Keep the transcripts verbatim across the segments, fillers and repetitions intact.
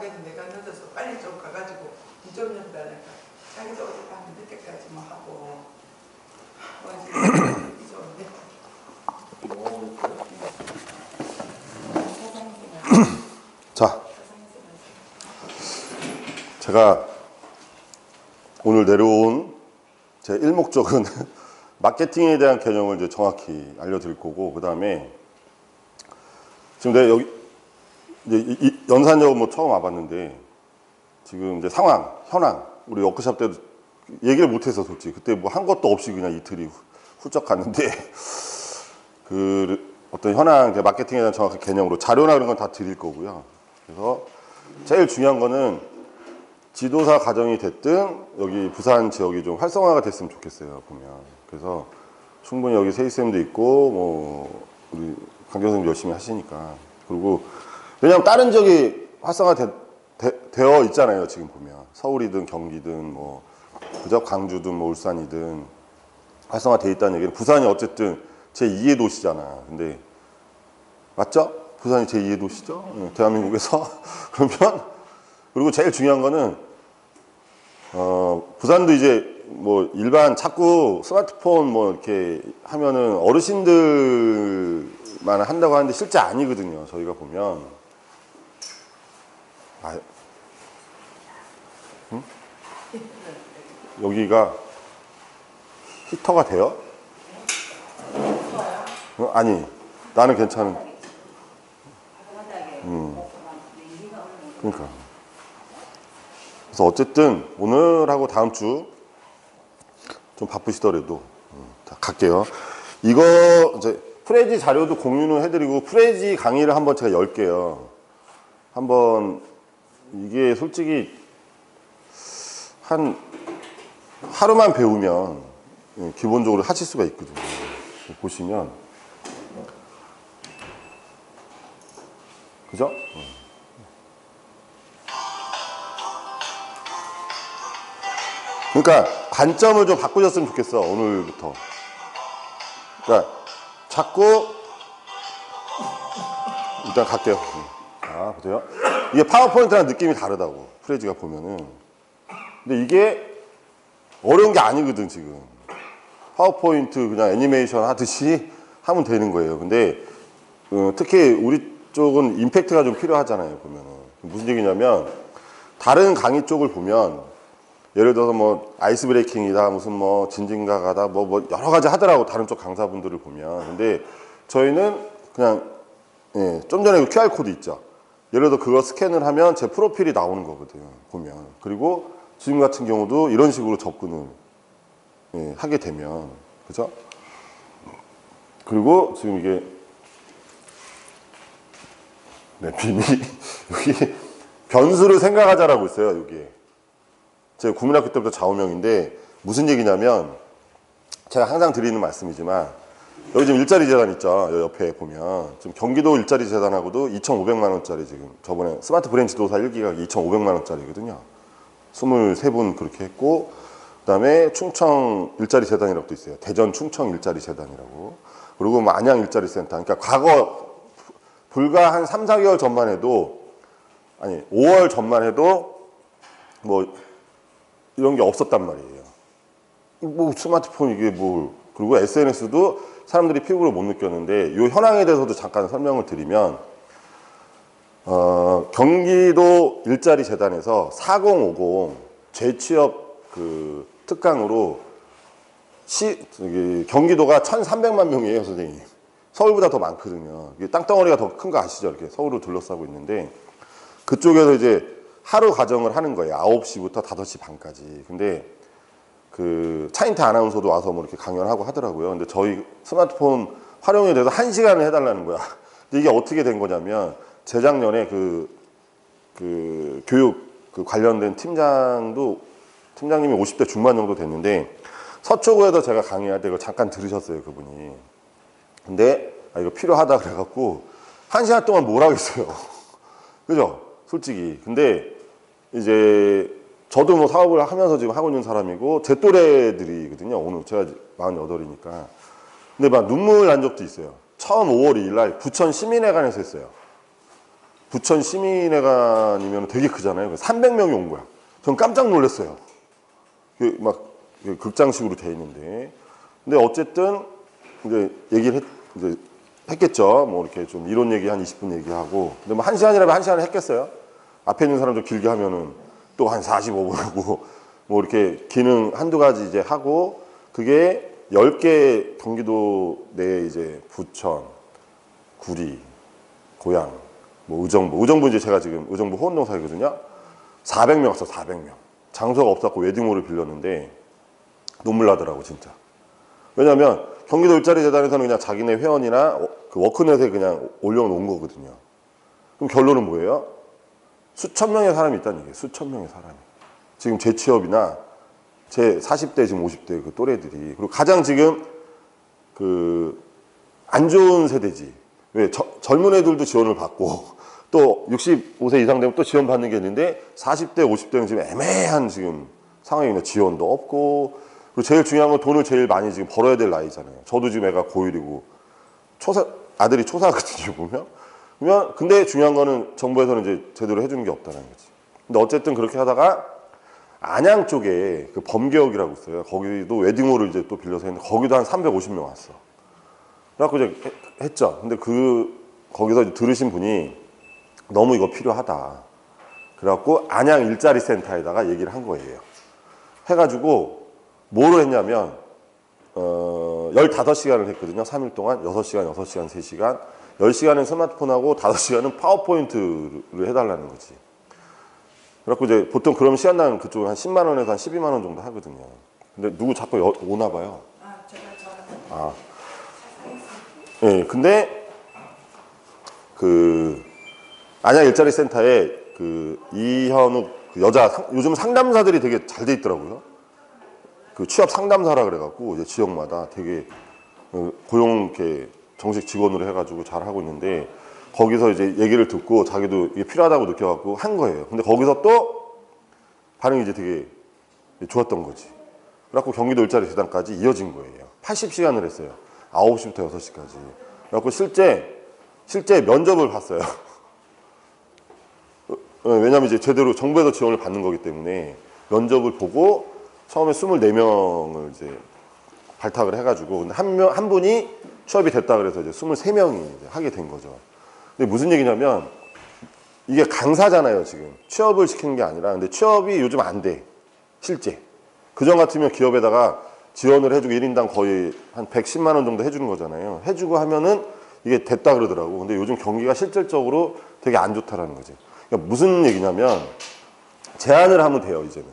가게도 내가 늦어서 빨리 좀 가가지고 좀 연다니까 자기도 어젯밤 늦게까지 뭐 하고 이제 자, 제가 오늘 내려온 제 일목적은 마케팅에 대한 개념을 이제 정확히 알려드릴 거고, 그 다음에 지금 내가 여기 이제 이, 이 연산역 뭐 처음 와봤는데 지금 이제 상황, 현황, 우리 워크숍 때도 얘기를 못해서 솔직히 그때 뭐 한 것도 없이 그냥 이틀이 훌쩍 갔는데 그 어떤 현황, 마케팅에 대한 정확한 개념으로 자료나 그런 건 다 드릴 거고요. 그래서 제일 중요한 거는 지도사 과정이 됐든 여기 부산 지역이 좀 활성화가 됐으면 좋겠어요, 보면. 그래서 충분히 여기 세이쌤도 있고 뭐 우리 강 교수님 열심히 하시니까. 그리고 왜냐면 다른 지역이 활성화 되, 되, 되어 있잖아요, 지금 보면. 서울이든 경기든 뭐 그저 광주든 뭐 울산이든 활성화 돼 있다는 얘기는, 부산이 어쨌든 제이의 도시잖아. 근데 맞죠? 부산이 제이의 도시죠? 네, 대한민국에서. 그러면 그리고 제일 중요한 거는 어 부산도 이제 뭐 일반 자꾸 스마트폰 뭐 이렇게 하면은 어르신들만 한다고 하는데 실제 아니거든요. 저희가 보면 아, 응? 여기가 히터가 돼요? 어? 아니, 나는 괜찮은. 음. 그러니까. 그래서 어쨌든 오늘하고 다음 주 좀 바쁘시더라도 음, 자, 갈게요. 이거 이제 프레지 자료도 공유는 해드리고 프레지 강의를 한번 제가 열게요. 한번 이게 솔직히 한 하루만 배우면 기본적으로 하실 수가 있거든요. 보시면 그죠? 그러니까 관점을 좀 바꾸셨으면 좋겠어, 오늘부터. 그러니까 자꾸 일단 갈게요. 아, 보세요. 이게 파워포인트랑 느낌이 다르다고, 프레지가 보면은. 근데 이게 어려운 게 아니거든, 지금. 파워포인트 그냥 애니메이션 하듯이 하면 되는 거예요. 근데 어, 특히 우리 쪽은 임팩트가 좀 필요하잖아요, 보면은. 무슨 얘기냐면 다른 강의 쪽을 보면 예를 들어서 뭐 아이스 브레이킹이다, 무슨 뭐 진진각하다, 뭐, 뭐 여러 가지 하더라고, 다른 쪽 강사분들을 보면. 근데 저희는 그냥 예, 좀 전에 그 큐알코드 있죠. 예를 들어 그거 스캔을 하면 제 프로필이 나오는 거거든, 보면. 그리고 지금 같은 경우도 이런 식으로 접근을 예, 하게 되면, 그죠? 그리고 지금 이게 네, 비밀 여기 변수를 생각하자라고 있어요, 여기에. 제가 국민학교 때부터 좌우명인데 무슨 얘기냐면, 제가 항상 드리는 말씀이지만 여기 지금 일자리 재단 있죠, 여기 옆에 보면. 지금 경기도 일자리 재단하고도 이천오백만 원짜리 지금 저번에 스마트 브레인 지도사 일 기가 이천오백만 원짜리거든요. 이십삼 분 그렇게 했고, 그 다음에 충청 일자리 재단이라고 또 있어요. 대전 충청 일자리 재단이라고. 그리고 뭐 안양 일자리 센터. 그러니까 과거 불과 한 삼, 사 개월 전만 해도, 아니 오월 전만 해도 뭐 이런 게 없었단 말이에요. 뭐 스마트폰 이게 뭐, 그리고 에스엔에스도 사람들이 피부로 못 느꼈는데, 이 현황에 대해서도 잠깐 설명을 드리면, 어, 경기도 일자리 재단에서 사공오공 재취업 그 특강으로 시, 저기 경기도가 천삼백만 명이에요, 선생님. 서울보다 더 많거든요. 이게 땅덩어리가 더 큰 거 아시죠? 이렇게 서울을 둘러싸고 있는데, 그쪽에서 이제 하루 과정을 하는 거예요. 아홉 시부터 다섯 시 반까지. 근데 그 차인태 아나운서도 와서 뭐 이렇게 강연하고 하더라고요. 근데 저희 스마트폰 활용에 대해서 한 시간을 해달라는 거야. 근데 이게 어떻게 된 거냐면, 재작년에 그, 그 교육 그 관련된 팀장도, 팀장님이 오십 대 중반 정도 됐는데, 서초구에서 제가 강의할 때 이거 잠깐 들으셨어요, 그분이. 근데 아, 이거 필요하다 그래갖고 한 시간 동안 뭘 하겠어요. 그죠? 솔직히. 근데 이제 저도 뭐 사업을 하면서 지금 하고 있는 사람이고, 제 또래들이거든요. 오늘 제가 마흔여덟이니까. 근데 막 눈물 난 적도 있어요. 처음 오월 이일 날 부천 시민회관에서 했어요. 부천 시민회관이면 되게 크잖아요. 삼백 명이 온 거야. 전 깜짝 놀랐어요. 막 극장식으로 돼 있는데. 근데 어쨌든 이제 얘기를 했, 이제 했겠죠. 뭐 이렇게 좀 이론 얘기 한 이십 분 얘기하고. 근데 뭐 한 시간이라면 한 시간을 했겠어요. 앞에 있는 사람 좀 길게 하면은 또 한 사십오 분 하고 뭐 이렇게 기능 한두 가지 이제 하고 그게 열 개 경기도 내 이제 부천, 구리, 고양, 뭐 의정부. 의정부 이제 제가 지금 의정부 호원동 살거든요. 사백 명 왔어, 사백 명. 장소가 없었고 웨딩홀을 빌렸는데 눈물 나더라고, 진짜. 왜냐면 경기도 일자리 재단에서는 그냥 자기네 회원이나 그 워크넷에 그냥 올려놓은 거거든요. 그럼 결론은 뭐예요? 수천 명의 사람이 있다는 얘기예요. 수천 명의 사람이. 지금 제 취업이나 제 사십 대, 지금 오십 대 그 또래들이. 그리고 가장 지금 그 안 좋은 세대지. 왜? 저, 젊은 애들도 지원을 받고 또 육십오 세 이상 되면 또 지원 받는 게 있는데 사십 대, 오십 대는 지금 애매한 지금 상황이네. 지원도 없고. 그리고 제일 중요한 건 돈을 제일 많이 지금 벌어야 될 나이잖아요. 저도 지금 애가 고일이고 초사, 아들이 초사거든요, 보면. 그러면 근데 중요한 거는 정부에서는 이제 제대로 해주는 게 없다는 거지. 근데 어쨌든 그렇게 하다가 안양 쪽에 그 범계역이라고 있어요. 거기도 웨딩홀을 이제 또 빌려서 했는데 거기도 한 삼백오십 명 왔어. 그래갖고 이제 했죠. 근데 그 거기서 이제 들으신 분이 너무 이거 필요하다. 그래갖고 안양 일자리 센터에다가 얘기를 한 거예요. 해가지고 뭐로 했냐면 어, 열다섯 시간을 했거든요. 삼 일 동안 여섯 시간, 여섯 시간, 세 시간. 열 시간은 스마트폰하고 다섯 시간은 파워포인트를 해달라는 거지. 그래갖고 이제 보통 그러면 시간당 그쪽은 한 십만 원에서 한 십이만 원 정도 하거든요. 근데 누구 자꾸 여, 오나 봐요. 아, 제가 저 아. 예, 네, 근데 그 안양 일자리 센터에 그 이현욱 그 여자 상, 요즘 상담사들이 되게 잘 돼 있더라고요. 그 취업 상담사라 그래갖고 이제 지역마다 되게 고용 이렇게 정식 직원으로 해가지고 잘 하고 있는데 거기서 이제 얘기를 듣고 자기도 이게 필요하다고 느껴갖고 한 거예요. 근데 거기서 또 반응이 이제 되게 좋았던 거지. 그래갖고 경기도 일자리 재단까지 이어진 거예요. 팔십 시간을 했어요. 아홉 시부터 여섯 시까지. 그래갖고 실제 실제 면접을 봤어요. 왜냐면 이제 제대로 정부에서 지원을 받는 거기 때문에 면접을 보고 처음에 스물네 명을 이제 발탁을 해가지고 근데 한 명, 한 분이 취업이 됐다 그래서 이제 스물세 명이 이제 하게 된 거죠. 근데 무슨 얘기냐면 이게 강사잖아요, 지금. 취업을 시키는 게 아니라. 근데 취업이 요즘 안 돼. 실제. 그전 같으면 기업에다가 지원을 해주고 일 인당 거의 한 백십만 원 정도 해주는 거잖아요. 해주고 하면은 이게 됐다 그러더라고. 근데 요즘 경기가 실질적으로 되게 안 좋다라는 거지. 그러니까 무슨 얘기냐면 제한을 하면 돼요, 이제는.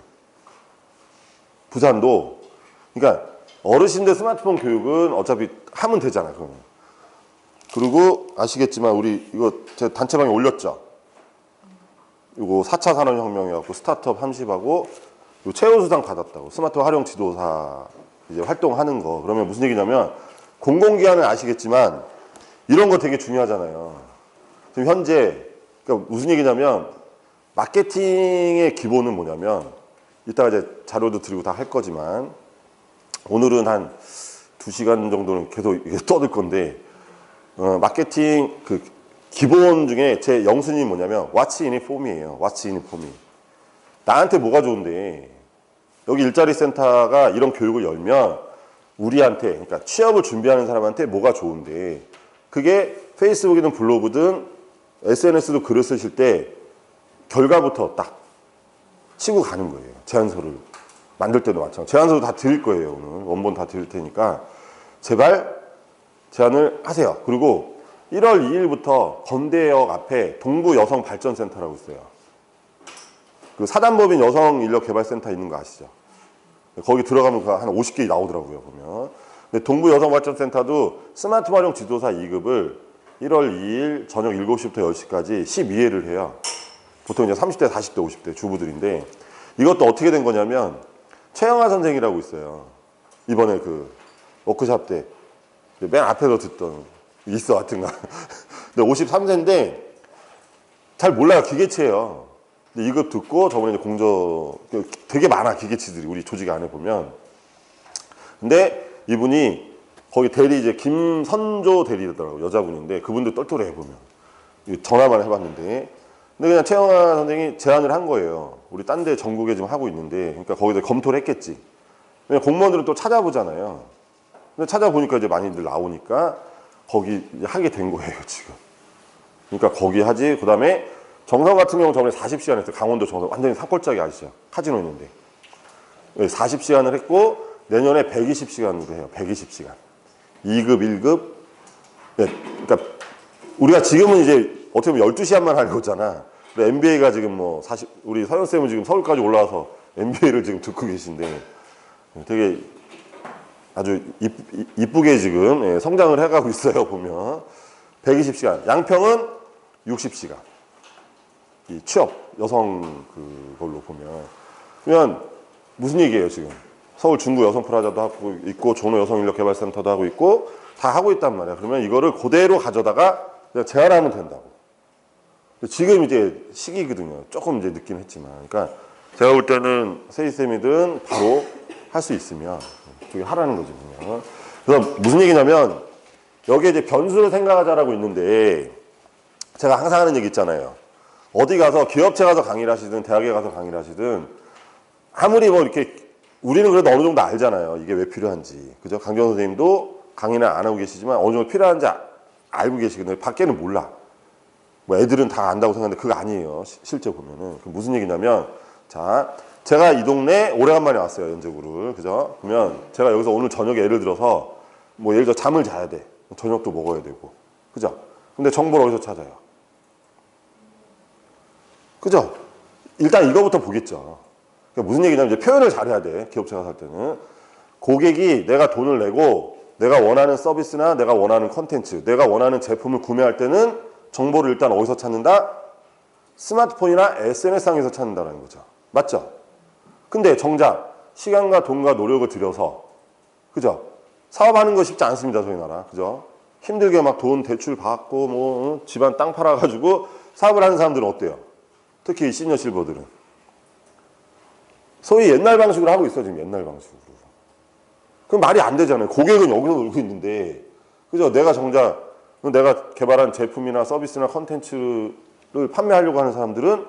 부산도. 그러니까 어르신들 스마트폰 교육은 어차피 하면 되잖아요, 그러면. 그리고 아시겠지만 우리 이거 제 단체방에 올렸죠. 이거 사 차 산업혁명이라고 스타트업 삼십하고 최우수상 받았다고. 스마트 활용 지도사 이제 활동하는 거. 그러면 무슨 얘기냐면 공공기관은 아시겠지만 이런 거 되게 중요하잖아요. 지금 현재 그러니까 무슨 얘기냐면 마케팅의 기본은 뭐냐면 이따가 이제 자료도 드리고 다 할 거지만 오늘은 한 두 시간 정도는 계속 이게 떠들 건데 어, 마케팅 그 기본 중에 제 영순이 뭐냐면 What's in it for me예요. What's in it for me. 나한테 뭐가 좋은데 여기 일자리 센터가 이런 교육을 열면 우리한테 그러니까 취업을 준비하는 사람한테 뭐가 좋은데 그게 페이스북이든 블로그든 에스엔에스도 글을 쓰실 때 결과부터 딱 치고 가는 거예요. 제안서를 만들 때도 마찬가지로. 제안서도 다 드릴 거예요. 오늘 원본 다 드릴 테니까 제발 제안을 하세요. 그리고 일월 이일부터 건대역 앞에 동부 여성 발전센터라고 있어요. 그 사단법인 여성인력개발센터 있는 거 아시죠? 거기 들어가면 한 오십 개 나오더라고요, 보면. 근데 동부 여성발전센터도 스마트 활용 지도사 이 급을 일월 이일 저녁 일곱 시부터 열 시까지 십이 회를 해요. 보통 이제 삼십 대, 사십 대, 오십 대 주부들인데 이것도 어떻게 된 거냐면 최영하 선생이라고 있어요. 이번에 그 워크샵 때 맨 앞에서 듣던 있어 하여튼간. 근데 오십삼 세인데 잘 몰라요. 기계치예요. 근데 이거 듣고 저번에 이제 공저 되게 많아 기계치들이 우리 조직 안에 보면. 근데 이분이 거기 대리 이제 김선조 대리더라고 여자분인데 그분도 똘똘해 보면 전화만 해봤는데. 근데 그냥 최영하 선생이 제안을 한 거예요. 우리 딴 데 전국에 지금 하고 있는데, 그러니까 거기서 검토를 했겠지. 왜냐면 공무원들은 또 찾아보잖아요. 근데 찾아보니까 이제 많이들 나오니까 거기 하게 된 거예요, 지금. 그러니까 거기 하지. 그 다음에 정성 같은 경우 저번에 사십 시간 했어요. 강원도 정성. 완전히 산골짜기 아시죠? 카지노 있는데. 사십 시간을 했고, 내년에 백이십 시간으로 해요. 백이십 시간. 이 급, 일 급. 네, 그러니까 우리가 지금은 이제 어떻게 보면 열두 시간만 하는 거잖아. 엠비에이가 지금 뭐 사십, 우리 서현쌤은 지금 서울까지 올라와서 엠비에이를 지금 듣고 계신데 되게 아주 이쁘게 지금 성장을 해가고 있어요, 보면. 백이십 시간. 양평은 육십 시간. 이 취업, 여성 그걸로 보면. 그러면 무슨 얘기예요, 지금? 서울 중구 여성프라자도 하고 있고, 종로 여성인력개발센터도 하고 있고, 다 하고 있단 말이야. 그러면 이거를 그대로 가져다가 그냥 제한하면 된다고. 지금 이제 시기거든요. 조금 이제 늦긴 했지만. 그러니까 제가 볼 때는 세희쌤이든 바로 할 수 있으면 저기 하라는 거지, 그냥. 그래서 무슨 얘기냐면, 여기에 이제 변수를 생각하자라고 있는데, 제가 항상 하는 얘기 있잖아요. 어디 가서, 기업체 가서 강의를 하시든, 대학에 가서 강의를 하시든, 아무리 뭐 이렇게, 우리는 그래도 어느 정도 알잖아요. 이게 왜 필요한지. 그죠? 강경 선생님도 강의는 안 하고 계시지만, 어느 정도 필요한지 아, 알고 계시거든요. 밖에는 몰라. 뭐 애들은 다 안다고 생각하는데, 그거 아니에요. 시, 실제 보면은. 무슨 얘기냐면, 자, 제가 이 동네 오래간만에 왔어요, 연제구를. 그죠? 그러면 제가 여기서 오늘 저녁에 예를 들어서, 뭐 예를 들어 잠을 자야 돼. 저녁도 먹어야 되고. 그죠? 근데 정보를 어디서 찾아요? 그죠? 일단 이거부터 보겠죠. 그러니까 무슨 얘기냐면 이제 표현을 잘해야 돼. 기업체가 살 때는. 고객이 내가 돈을 내고 내가 원하는 서비스나 내가 원하는 컨텐츠, 내가 원하는 제품을 구매할 때는 정보를 일단 어디서 찾는다? 스마트폰이나 에스엔에스상에서 찾는다는 거죠. 맞죠? 근데 정작 시간과 돈과 노력을 들여서, 그죠? 사업하는 거 쉽지 않습니다, 저희 나라. 그죠? 힘들게 막 돈 대출 받고 뭐 집안 땅 팔아가지고 사업을 하는 사람들은 어때요? 특히 시니어 실버들은 소위 옛날 방식으로 하고 있어, 지금. 옛날 방식으로. 그럼 말이 안 되잖아요. 고객은 여기서 놀고 있는데, 그죠? 내가 정작 내가 개발한 제품이나 서비스나 컨텐츠를 판매하려고 하는 사람들은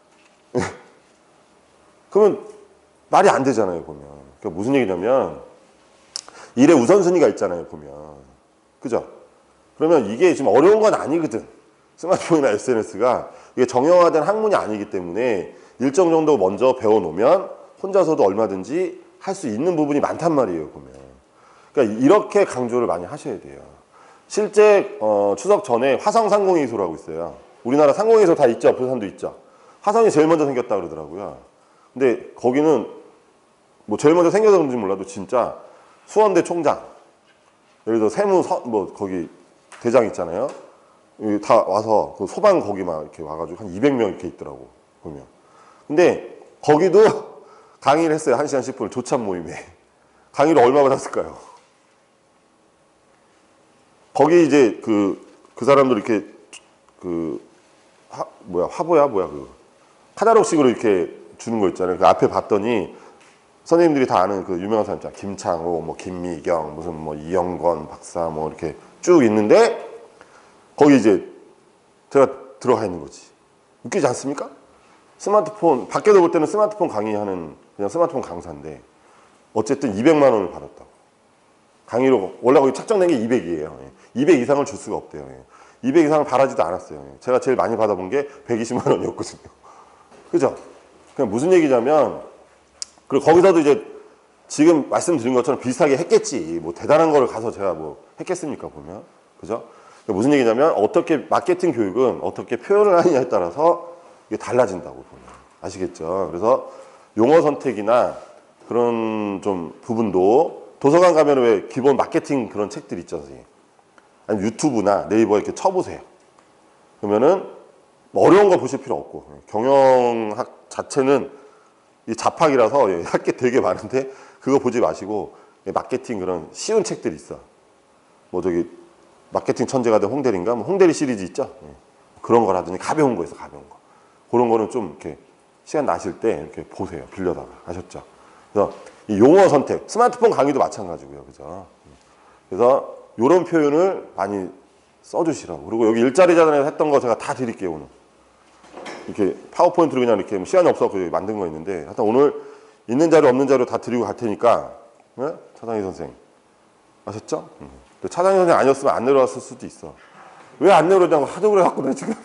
그러면 말이 안 되잖아요, 보면. 그러니까 무슨 얘기냐면 일의 우선순위가 있잖아요, 보면. 그죠? 그러면 이게 지금 어려운 건 아니거든. 스마트폰이나 에스엔에스가 이게 정형화된 학문이 아니기 때문에 일정 정도 먼저 배워놓으면 혼자서도 얼마든지 할 수 있는 부분이 많단 말이에요, 보면. 그러니까 이렇게 강조를 많이 하셔야 돼요. 실제 어, 추석 전에 화성 상공회의소라고 있어요. 우리나라 상공회의소 다 있죠? 부산도 있죠? 화성이 제일 먼저 생겼다 그러더라고요. 근데 거기는 뭐 제일 먼저 생겨서 그런지 몰라도 진짜 수원대 총장, 예를 들어 세무 서, 뭐 거기 대장 있잖아요. 다 와서 그 소방 거기 막 이렇게 와가지고 한 이백 명 이렇게 있더라고, 보면. 근데 거기도 강의를 했어요. 한 시간 십 분을 조찬 모임에. 강의를 얼마 받았을까요? 거기 이제 그, 그 사람들 이렇게 그, 화, 뭐야, 화보야, 뭐야, 그. 카탈로그식으로 이렇게 주는 거 있잖아요. 그 앞에 봤더니 선생님들이 다 아는 그 유명한 사람 있잖아요. 김창호, 뭐 김미경, 무슨 뭐 이영건 박사 뭐 이렇게 쭉 있는데 거기 이제 제가 들어가 있는 거지. 웃기지 않습니까? 스마트폰, 밖에서 볼 때는 스마트폰 강의하는 그냥 스마트폰 강사인데 어쨌든 이백만 원을 받았다고. 강의로, 원래 거기 책정된 게 이백이에요. 이백 이상을 줄 수가 없대요. 이백 이상을 바라지도 않았어요. 제가 제일 많이 받아본 게 백이십만 원이었거든요. 그죠? 그냥 무슨 얘기냐면, 그리고 거기서도 이제 지금 말씀드린 것처럼 비슷하게 했겠지. 뭐 대단한 거를 가서 제가 뭐 했겠습니까, 보면. 그죠? 그러니까 무슨 얘기냐면, 어떻게 마케팅 교육은 어떻게 표현을 하느냐에 따라서 이게 달라진다고 보면. 아시겠죠? 그래서 용어 선택이나 그런 좀 부분도 도서관 가면 왜 기본 마케팅 그런 책들 있죠, 선생님. 아니 유튜브나 네이버에 이렇게 쳐보세요. 그러면은 뭐 어려운 거 보실 필요 없고, 경영학 자체는 이 잡학이라서 할 게 되게 많은데 그거 보지 마시고 마케팅 그런 쉬운 책들이 있어. 뭐 저기 마케팅 천재가 된 홍대리인가? 뭐 홍대리 시리즈 있죠? 그런 거라든지 가벼운 거 있어, 가벼운 거. 그런 거는 좀 이렇게 시간 나실 때 이렇게 보세요. 빌려다가. 아셨죠? 그래서 이 용어 선택, 스마트폰 강의도 마찬가지고요. 그죠? 그래서 이런 표현을 많이 써주시라고. 그리고 여기 일자리 재단에서 했던 거 제가 다 드릴게요 오늘. 이렇게 파워포인트로 그냥 이렇게 시간이 없어서 만든 거 있는데 하여튼 오늘 있는 자료 없는 자료 다 드리고 갈 테니까 네? 차상희 선생 아셨죠? 음. 차상희 선생 아니었으면 안 내려왔을 수도 있어. 왜 안 내려오냐고 하도 그래갖고 내가 지금.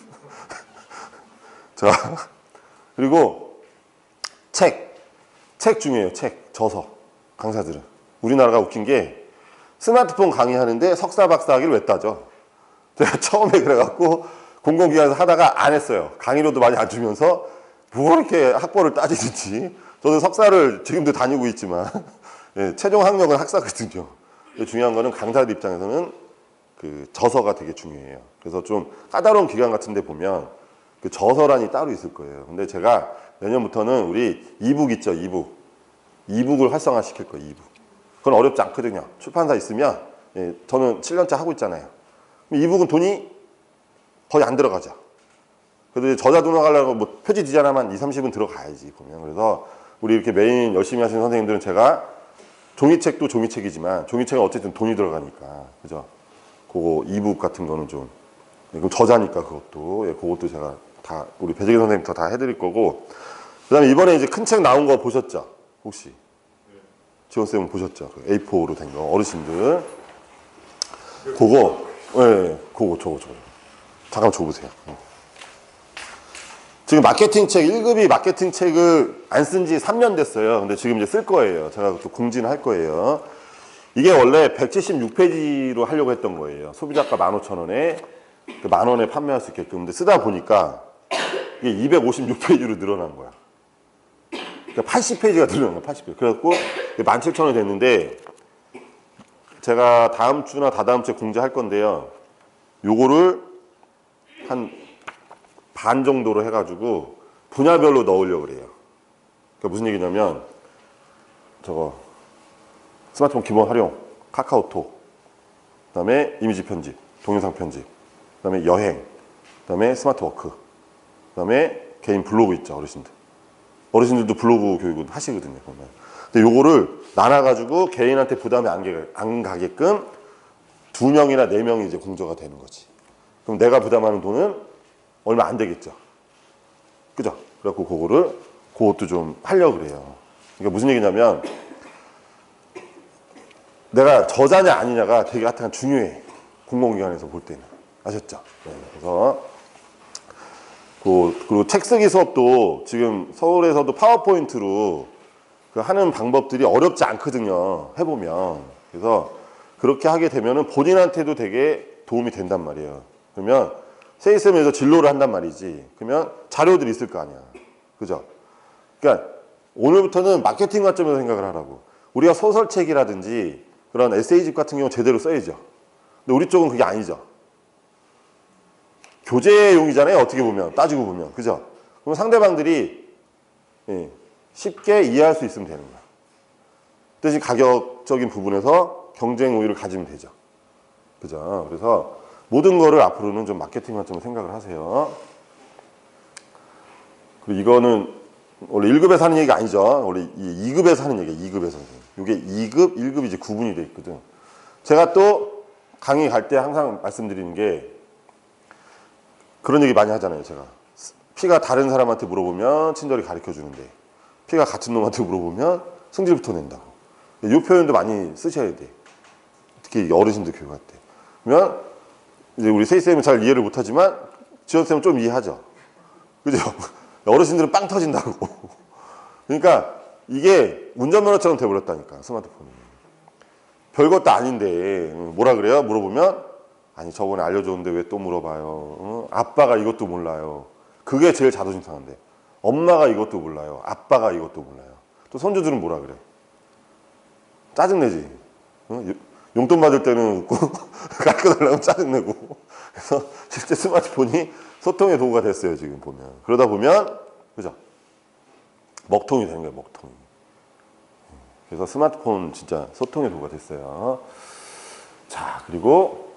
자 그리고 책. 책 중요해요. 책. 저서. 강사들은. 우리나라가 웃긴 게 스마트폰 강의하는데 석사 박사 학위를 왜 따죠? 제가 처음에 그래갖고 공공기관에서 하다가 안 했어요. 강의료도 많이 안 주면서 뭐 이렇게 학벌을 따지는지. 저도 석사를 지금도 다니고 있지만 예, 최종 학력은 학사거든요. 중요한 거는 강사들 입장에서는 그 저서가 되게 중요해요. 그래서 좀 까다로운 기관 같은 데 보면 그 저서란이 따로 있을 거예요. 근데 제가 내년부터는 우리 이북 있죠, 이북. 이북을 활성화 시킬 거예요, 이북. 그건 어렵지 않거든요. 출판사 있으면, 예, 저는 칠 년째 하고 있잖아요. 이북은 돈이 거의 안 들어가죠. 그래도 저자 등록하려고 뭐 표지 디자인하면 이삼십은 들어가야지, 보면. 그래서 우리 이렇게 메인 열심히 하시는 선생님들은 제가 종이책도 종이책이지만 종이책은 어쨌든 돈이 들어가니까, 그죠? 그거 이북 같은 거는 좀, 그럼 저자니까 그것도, 예, 그것도 제가 다 우리 배재기 선생님부터 다 해드릴 거고. 그다음에 이번에 이제 큰 책 나온 거 보셨죠? 혹시 지원쌤은 보셨죠? 에이 포로 된 거 어르신들. 그거, 예, 네, 그거 저거 저거. 잠깐 줘보세요. 지금 마케팅 책 일 급이 마케팅 책을 안 쓴 지 삼 년 됐어요. 근데 지금 이제 쓸 거예요. 제가 또 공지할 거예요. 이게 원래 백칠십육 페이지로 하려고 했던 거예요. 소비자가 만 오천 원에 그 만 원에 판매할 수 있게끔. 근데 쓰다 보니까 이게 이백오십육 페이지로 늘어난 거야. 그러니까 팔십 페이지가 늘어난 거야, 팔십 페이지. 그래갖고 만 칠천 원이 됐는데 제가 다음 주나 다다음 주에 공지할 건데요. 요거를 한 반 정도로 해가지고 분야별로 넣으려고 그래요. 그러니까 무슨 얘기냐면 저거 스마트폰 기본 활용, 카카오톡, 그다음에 이미지 편집, 동영상 편집, 그다음에 여행, 그다음에 스마트 워크, 그다음에 개인 블로그 있죠, 어르신들. 어르신들도 블로그 교육은 하시거든요, 보면. 근데 요거를 나눠가지고 개인한테 부담이 안, 게, 안 가게끔 두 명이나 네 명이 이제 공저가 되는 거지. 그럼 내가 부담하는 돈은 얼마 안 되겠죠. 그죠? 그래갖고 그거를, 그것도 좀 하려고 그래요. 그러니까 무슨 얘기냐면, 내가 저자냐 아니냐가 되게 하여튼 중요해. 공공기관에서 볼 때는. 아셨죠? 네, 그래서, 그, 그리고 책 쓰기 수업도 지금 서울에서도 파워포인트로 그 하는 방법들이 어렵지 않거든요. 해보면. 그래서 그렇게 하게 되면은 본인한테도 되게 도움이 된단 말이에요. 그러면 세이쌤에서 진로를 한단 말이지. 그러면 자료들이 있을 거 아니야. 그죠? 그러니까 오늘부터는 마케팅 관점에서 생각을 하라고. 우리가 소설책이라든지 그런 에세이집 같은 경우 제대로 써야죠. 근데 우리 쪽은 그게 아니죠. 교재용이잖아요. 어떻게 보면. 따지고 보면. 그죠? 그럼 상대방들이 예, 쉽게 이해할 수 있으면 되는 거야. 대신 가격적인 부분에서 경쟁 우위를 가지면 되죠. 그죠? 그래서 모든 거를 앞으로는 좀 마케팅 관점으로 생각을 하세요. 그리고 이거는 원래 일 급에서 하는 얘기가 아니죠. 원래 이 급에서 하는 얘기예요. 이 급에서. 이게 이 급, 일 급이 이제 구분이 돼 있거든. 제가 또 강의 갈 때 항상 말씀드리는 게 그런 얘기 많이 하잖아요. 제가 피가 다른 사람한테 물어보면 친절히 가르쳐 주는데 피가 같은 놈한테 물어보면 성질부터 낸다고. 이 표현도 많이 쓰셔야 돼. 특히 어르신들 교육할 때. 그러면 이제 우리 세이쌤은 잘 이해를 못하지만 지원쌤은 좀 이해하죠. 그죠? 어르신들은 빵 터진다고. 그러니까 이게 운전면허처럼 돼버렸다니까, 스마트폰이. 별것도 아닌데 뭐라 그래요? 물어보면 아니 저번에 알려줬는데 왜 또 물어봐요. 어? 아빠가 이것도 몰라요. 그게 제일 자존심 상한데. 엄마가 이것도 몰라요. 아빠가 이것도 몰라요. 또 손주들은 뭐라 그래? 짜증내지. 어? 용돈 받을 때는 웃고 깎아달라고 짜증내고. 그래서 실제 스마트폰이 소통의 도구가 됐어요. 지금 보면. 그러다 보면 그죠? 먹통이 되는 거예요. 먹통이. 그래서 스마트폰 진짜 소통의 도구가 됐어요. 자, 그리고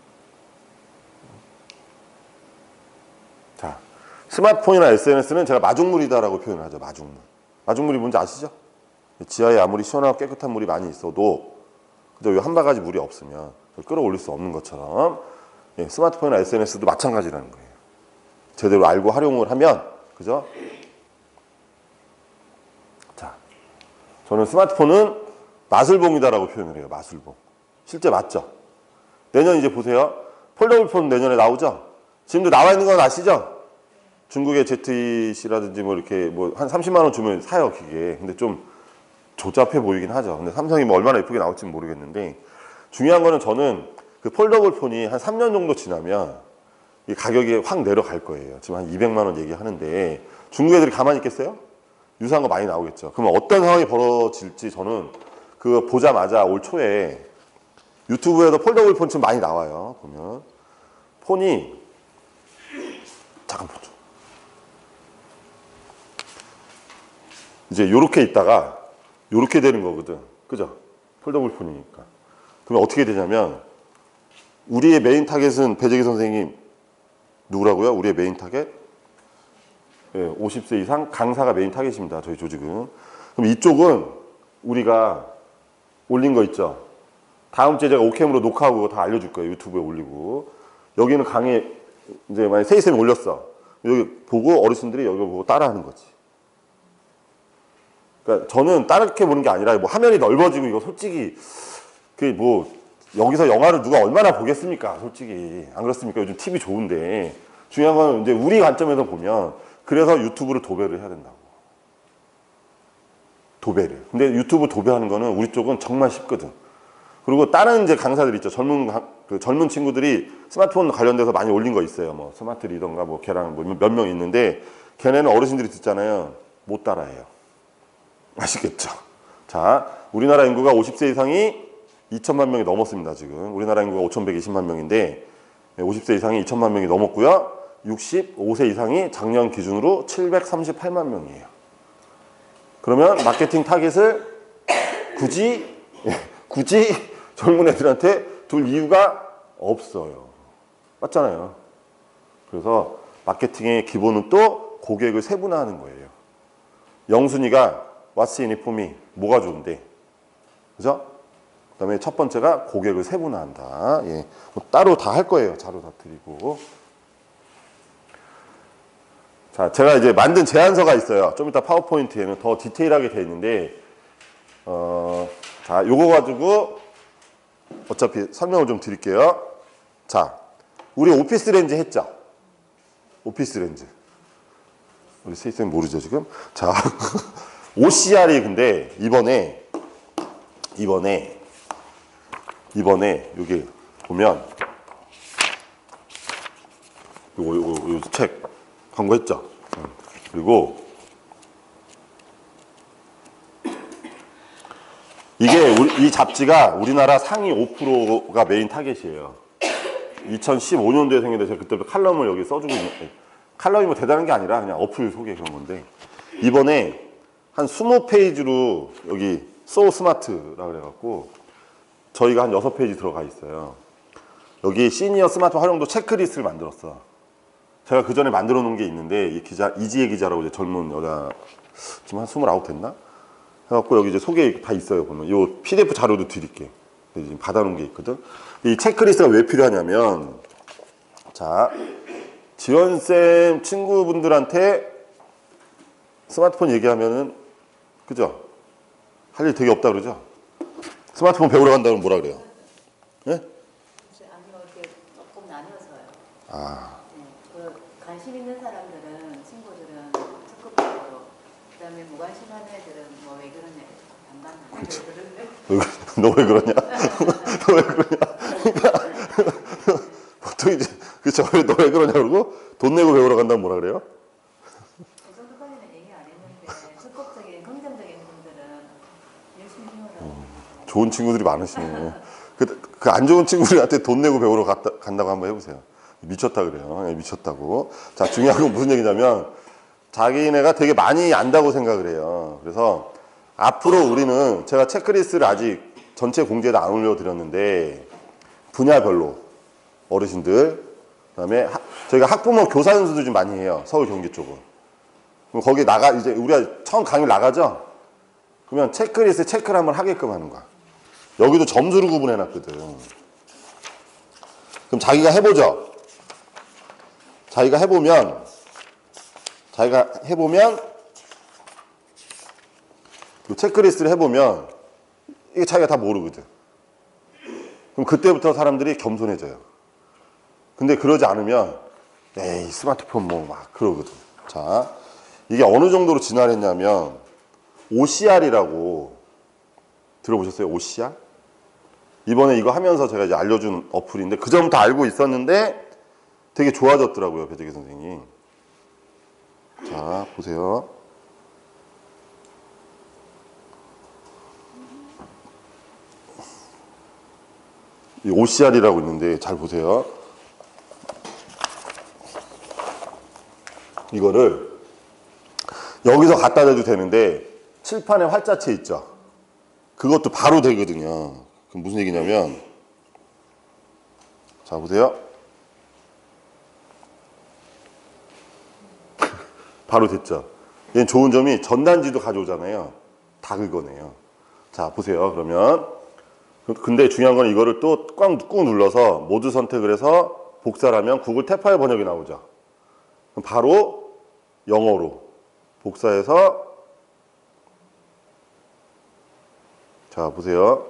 자, 스마트폰이나 에스엔에스는 제가 마중물이다라고 표현을 하죠. 마중물. 마중물이 뭔지 아시죠? 지하에 아무리 시원하고 깨끗한 물이 많이 있어도 그죠? 한 바가지 물이 없으면 끌어올릴 수 없는 것처럼 예, 스마트폰이나 에스엔에스도 마찬가지라는 거예요. 제대로 알고 활용을 하면, 그죠? 자, 저는 스마트폰은 마술봉이다라고 표현을 해요. 마술봉. 실제 맞죠? 내년 이제 보세요. 폴더블폰 내년에 나오죠? 지금도 나와 있는 건 아시죠? 중국의 제트이씨라든지 뭐 이렇게 뭐 한 삼십만 원 주면 사요, 기계. 근데 좀 조잡해 보이긴 하죠. 근데 삼성이 뭐 얼마나 예쁘게 나올지는 모르겠는데, 중요한 거는 저는 그 폴더블 폰이 한 삼 년 정도 지나면 이 가격이 확 내려갈 거예요. 지금 한 이백만 원 얘기하는데 중국 애들이 가만히 있겠어요? 유사한 거 많이 나오겠죠. 그러면 어떤 상황이 벌어질지 저는 그거 보자마자 올 초에 유튜브에도 폴더블 폰 지금 많이 나와요. 보면 폰이 잠깐 보죠. 이제 요렇게 있다가 요렇게 되는 거거든. 그죠? 폴더블 폰이니까. 그러면 어떻게 되냐면 우리의 메인 타겟은 배재기 선생님 누구라고요? 우리의 메인 타겟? 예, 오십 세 이상 강사가 메인 타겟입니다. 저희 조직은. 그럼 이쪽은 우리가 올린 거 있죠? 다음 주에 제가 오캠으로 녹화하고 다 알려줄 거예요. 유튜브에 올리고. 여기는 강의 이제 만약 세이쌤이 올렸어. 여기 보고 어르신들이 여기 보고 따라하는 거지. 그러니까 저는 따르게 보는 게 아니라 뭐 화면이 넓어지고 이거 솔직히 그게 뭐 여기서 영화를 누가 얼마나 보겠습니까? 솔직히 안 그렇습니까? 요즘 티비 좋은데 중요한 건 이제 우리 관점에서 보면 그래서 유튜브를 도배를 해야 된다고. 도배를. 근데 유튜브 도배하는 거는 우리 쪽은 정말 쉽거든. 그리고 다른 이제 강사들 있죠. 젊은 그 젊은 친구들이 스마트폰 관련돼서 많이 올린 거 있어요. 뭐 스마트 리더인가 뭐 걔랑 뭐 몇 명 있는데 걔네는 어르신들이 듣잖아요. 못 따라해요. 아시겠죠? 자, 우리나라 인구가 오십 세 이상이 이천만 명이 넘었습니다. 지금 우리나라 인구가 오천백이십만 명인데 오십 세 이상이 이천만 명이 넘었고요. 육십오 세 이상이 작년 기준으로 칠백삼십팔만 명이에요. 그러면 마케팅 타겟을 굳이 굳이 젊은 애들한테 둘 이유가 없어요. 맞잖아요. 그래서 마케팅의 기본은 또 고객을 세분화하는 거예요. 영순이가 What's in it for me? 뭐가 좋은데? 그죠? 그 다음에 첫 번째가 고객을 세분화한다. 예. 뭐 따로 다 할 거예요. 자료 다 드리고. 자, 제가 이제 만든 제안서가 있어요. 좀 이따 파워포인트에는 더 디테일하게 되어 있는데, 어, 자, 요거 가지고 어차피 설명을 좀 드릴게요. 자, 우리 오피스 렌즈 했죠? 오피스 렌즈. 우리 세이쌤 모르죠, 지금? 자, 오씨알이 근데 이번에, 이번에, 이번에 여기 보면 요거, 요거, 요 책 광고했죠? 그리고 이게 우리, 이 잡지가 우리나라 상위 오 퍼센트가 메인 타겟이에요. 이천십오 년도에 생겼는데 제가 그때부터 칼럼을 여기 써주고 있는, 칼럼이 뭐 대단한 게 아니라 그냥 어플 소개 그런 건데, 이번에 한 이십 페이지로 여기 So Smart라 그래갖고 저희가 한 여섯 페이지 들어가 있어요. 여기 시니어 스마트폰 활용도 체크리스트를 만들었어. 제가 그 전에 만들어 놓은 게 있는데, 이 기자, 이지혜 기자라고 이제 젊은 여자, 지금 한 스물아홉 됐나? 해갖고 여기 이제 소개 다 있어요. 보면 이 피디에프 자료도 드릴게. 지금 받아놓은 게 있거든. 이 체크리스트가 왜 필요하냐면, 자, 지원쌤 친구분들한테 스마트폰 얘기하면은, 그죠? 할 일 되게 없다 그러죠? 스마트폰 배우러 간다면 뭐라 그래요? 예? 아니요, 이렇게 조금 나뉘어서요. 아. 네, 그 관심 있는 사람들은, 친구들은 적극적으로, 그다음에 무관심한 애들은 뭐 왜 그러냐, 반반. 너 왜 그러냐? 너 왜 그러냐? 그러니까 보통 이제 그쵸? 너 왜 그러냐 그러고 돈 내고 배우러 간다면 뭐라 그래요? 그 정도까지는 얘기 안 했는데 적극적인 긍정적인 분들은 열심히 해오라고. 음, 좋은 친구들이 많으시네. 그, 그 안 좋은 친구들한테 돈 내고 배우러 갔다, 간다고 한번 해보세요. 미쳤다 그래요. 네, 미쳤다고. 자, 중요한 건 무슨 얘기냐면 자기네가 되게 많이 안다고 생각을 해요. 그래서 앞으로 우리는 제가 체크리스트를 아직 전체 공지에다 안 올려드렸는데 분야별로 어르신들, 그다음에 하, 저희가 학부모 교사 연수도 좀 많이 해요. 서울 경기 쪽은. 그럼 거기 나가 이제 우리가 처음 강의 나가죠. 그러면 체크리스트 체크를 한번 하게끔 하는 거야. 여기도 점수로 구분해놨거든. 그럼 자기가 해보죠. 자기가 해보면, 자기가 해보면, 그 체크리스트를 해보면, 이게 자기가 다 모르거든. 그럼 그때부터 사람들이 겸손해져요. 근데 그러지 않으면, 에이, 스마트폰 뭐 막 그러거든. 자, 이게 어느 정도로 진화했냐면, 오씨알이라고 들어보셨어요? 오씨알? 이번에 이거 하면서 제가 이제 알려준 어플인데, 그 전부터 알고 있었는데, 되게 좋아졌더라고요, 배재기 선생님. 자, 보세요. 이 오씨알이라고 있는데, 잘 보세요. 이거를 여기서 갖다 대도 되는데, 칠판에 활자체 있죠? 그것도 바로 되거든요. 그럼 무슨 얘기냐면, 자, 보세요. 바로 됐죠. 얘는 좋은 점이 전단지도 가져오잖아요. 다 긁어내요. 자, 보세요. 그러면 근데 중요한 건 이거를 또 꽉 꾹 눌러서 모두 선택을 해서 복사를 하면 구글 탭파일 번역이 나오죠. 그럼 바로 영어로 복사해서, 자, 보세요.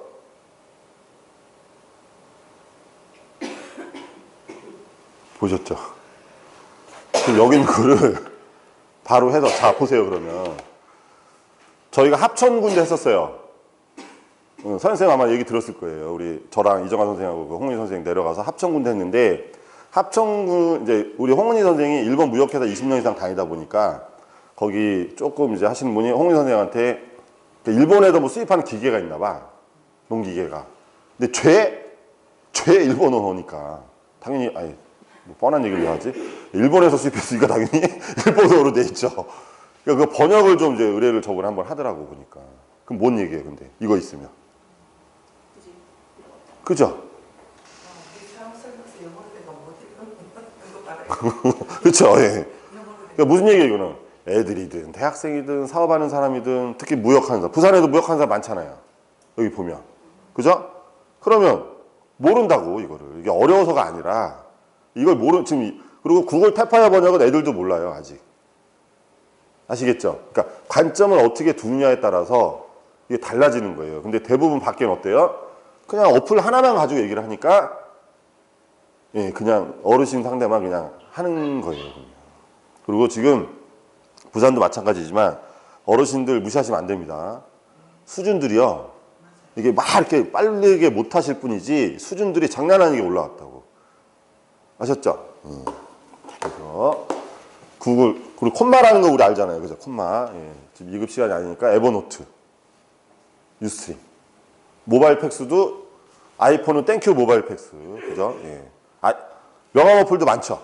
보셨죠? 그럼 여기 있는 거를 바로 해서, 자, 보세요. 그러면 저희가 합천 군대 했었어요. 응, 선생님 아마 얘기 들었을 거예요. 우리 저랑 이정환 선생하고 그 홍은희 선생 내려가서 합천 군대 했는데, 합천군 이제 우리 홍은희 선생이 일본 무역회사 이십 년 이상 다니다 보니까 거기 조금 이제 하시는 분이 홍은희 선생한테 일본에도 뭐 수입하는 기계가 있나 봐. 농기계가. 근데 죄, 죄 일본어니까 당연히, 아니 뭐 뻔한 얘기를 왜 하지? 일본에서 수입했으니까 당연히 일본어로 돼 있죠. 그러니까 그 번역을 좀 이제 의뢰를 저번에 한번 하더라고 보니까. 그럼 뭔 얘기예요, 근데 이거 있으면? 그죠? 그렇죠. 예. 그러니까 무슨 얘기예요, 이거는? 애들이든 대학생이든 사업하는 사람이든 특히 무역하는 사람, 부산에도 무역하는 사람 많잖아요. 여기 보면, 그죠? 그러면 모른다고 이거를. 이게 어려워서가 아니라 이걸 모르 지금. 그리고 구글 탭파이어 번역은 애들도 몰라요, 아직. 아시겠죠? 그러니까 관점을 어떻게 두느냐에 따라서 이게 달라지는 거예요. 근데 대부분 밖에는 어때요? 그냥 어플 하나만 가지고 얘기를 하니까, 예, 그냥 어르신 상대만 그냥 하는 거예요. 그리고 지금 부산도 마찬가지지만 어르신들 무시하시면 안 됩니다. 수준들이요, 이게 막 이렇게 빠르게 못 하실 뿐이지 수준들이 장난 아니게 올라왔다고. 아셨죠? 음. 그래서 구글, 그리고 콤마라는 거 우리 알잖아요. 그죠? 콤마. 예. 지금 이 급 시간이 아니니까 에버노트, 유스트림. 모바일 팩스도 아이폰은 땡큐 모바일 팩스. 그죠? 예. 아, 명함 어플도 많죠.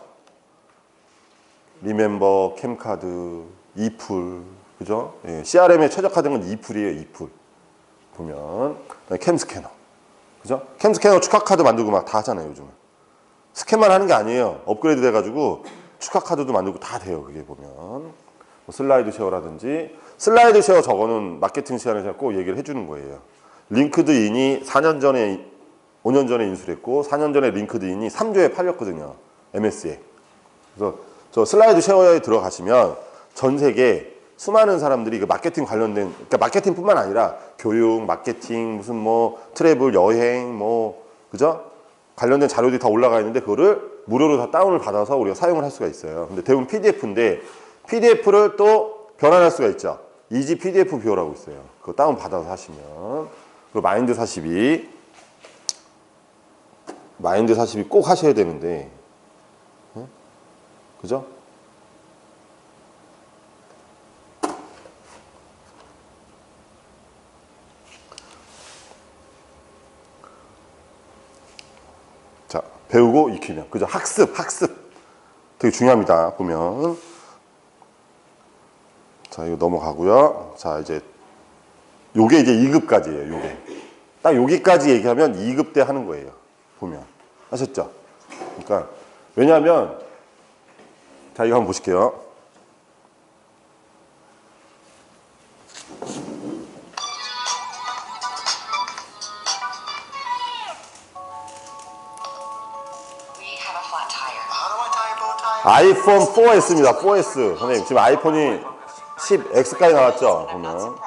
리멤버, 캠카드, 이풀. 그죠? 예. 씨알엠에 최적화된 건 이풀이에요, 이풀. 보면. 캠스캐너. 그죠? 캠스캐너 축하카드 만들고 막 다 하잖아요, 요즘은. 스캔만 하는 게 아니에요. 업그레이드 돼가지고 축하카드도 만들고 다 돼요, 그게 보면. 뭐 슬라이드 쉐어라든지. 슬라이드 쉐어 저거는 마케팅 시간에 꼭 얘기를 해주는 거예요. 링크드인이 사 년 전에, 오 년 전에 인수했고, 사 년 전에 링크드인이 삼 조에 팔렸거든요. 엠에스에. 그래서 저 슬라이드 쉐어에 들어가시면 전 세계 수많은 사람들이 그 마케팅 관련된, 그러니까 마케팅뿐만 아니라 교육, 마케팅, 무슨 뭐 트래블, 여행, 뭐, 그죠? 관련된 자료들이 다 올라가 있는데 그거를 무료로 다 다운을 받아서 우리가 사용을 할 수가 있어요. 근데 대부분 피디에프인데 피디에프를 또 변환할 수가 있죠. 이지 피디에프 뷰어라고 있어요. 그거 다운 받아서 하시면. 그리고 마인드 사십이, 마인드 사십이 꼭 하셔야 되는데, 응? 그죠? 자, 배우고 익히면. 그죠? 학습, 학습. 되게 중요합니다. 보면. 자, 이거 넘어가고요. 자, 이제 요게 이제 이 급까지예요. 요게. 딱 여기까지 얘기하면 이 급 때 하는 거예요. 보면. 아셨죠? 그러니까 왜냐하면, 자, 이거 한번 보실게요. 아이폰 포 에스입니다. 포 에스. 선생님, 지금 아이폰이 십 엑스까지 나왔죠? 보면.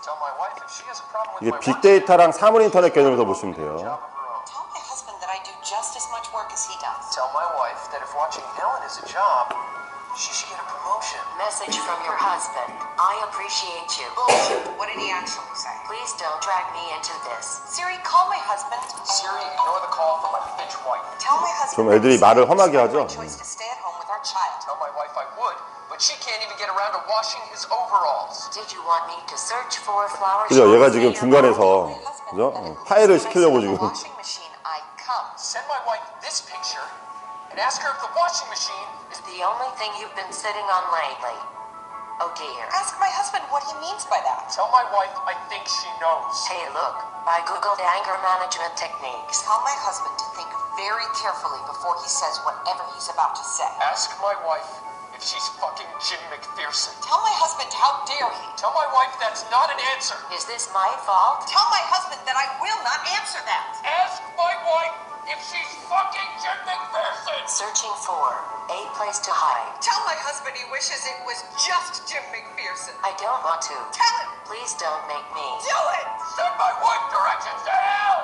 이게 빅데이터랑 사물 인터넷 개념에서 보시면 돼요. Tell my husband that I do just as much work as he does. Tell my wife that if watching Ellen is a job, she should get a promotion. Message from your husband. I appreciate you. Bullshit. What did he actually say? Please don't drag me into this. Siri, call my husband. Siri, ignore the call from my bitch wife. Tell my husband. 좀 애들이 말을 험하게 하죠. Choice to stay at home with our child. Tell my wife I would, but she can't even get around to washing his overalls. Did you want me to search for flowers? 그죠? 얘가 지금 중간에서 그죠? 파일을 시키려고 지금. Send my wife this picture and ask her if the washing machine is the only thing you've been sitting on lately. Oh dear. Ask my husband what he means by that. Tell my wife I think she knows. Hey, look, I googled anger management techniques. Tell my husband to think very carefully before he says whatever he's about to say. Ask my wife if she's fucking Jim McPherson. Tell my husband how dare he. Tell my wife that's not an answer. Is this my fault? Tell my husband that I will not answer that. Ask my wife if she's fucking Jim McPherson. Searching for a place to hide. Tell my husband he wishes it was just Jim McPherson. I don't want to. Tell him. Please don't make me. Do it. Send my wife directions to hell.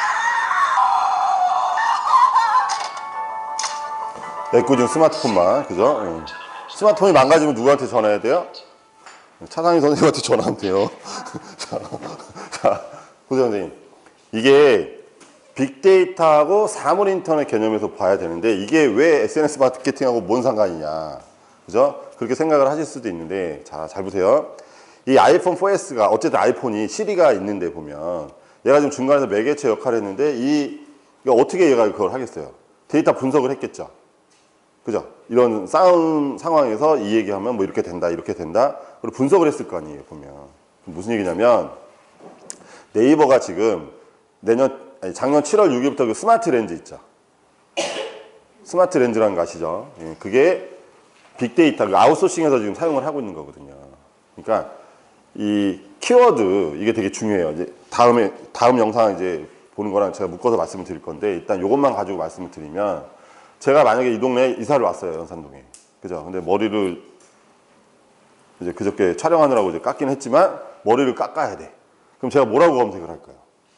애꿎은 스마트폰만, 그죠? 응. 스마트폰이 망가지면 누구한테 전화해야 돼요? 차상희 선생님한테 전화하면 돼요. 자, 자, 보세요, 선생님. 이게 빅데이터하고 사물 인터넷 개념에서 봐야 되는데 이게 왜 에스엔에스 마케팅하고 뭔 상관이냐, 그죠? 그렇게 생각을 하실 수도 있는데, 자, 잘 보세요. 이 아이폰 포 에스가 어쨌든 아이폰이 시리가 있는데 보면 얘가 지금 중간에서 매개체 역할을 했는데 이 이거 어떻게 얘가 그걸 하겠어요? 데이터 분석을 했겠죠. 그죠? 이런 싸움 상황에서 이 얘기하면 뭐 이렇게 된다, 이렇게 된다. 그리고 분석을 했을 거 아니에요, 보면. 무슨 얘기냐면 네이버가 지금 내년, 아니 작년 칠월 육일부터 그 스마트 렌즈 있죠. 스마트 렌즈라는 거 아시죠? 예, 그게 빅데이터, 그 아웃소싱에서 지금 사용을 하고 있는 거거든요. 그러니까 이 키워드, 이게 되게 중요해요. 이제 다음에, 다음 영상 이제 보는 거랑 제가 묶어서 말씀을 드릴 건데, 일단 이것만 가지고 말씀을 드리면, 제가 만약에 이 동네에 이사를 왔어요, 연산동에. 그죠? 근데 머리를 이제 그저께 촬영하느라고 이제 깎긴 했지만, 머리를 깎아야 돼. 그럼 제가 뭐라고 검색을 할까요?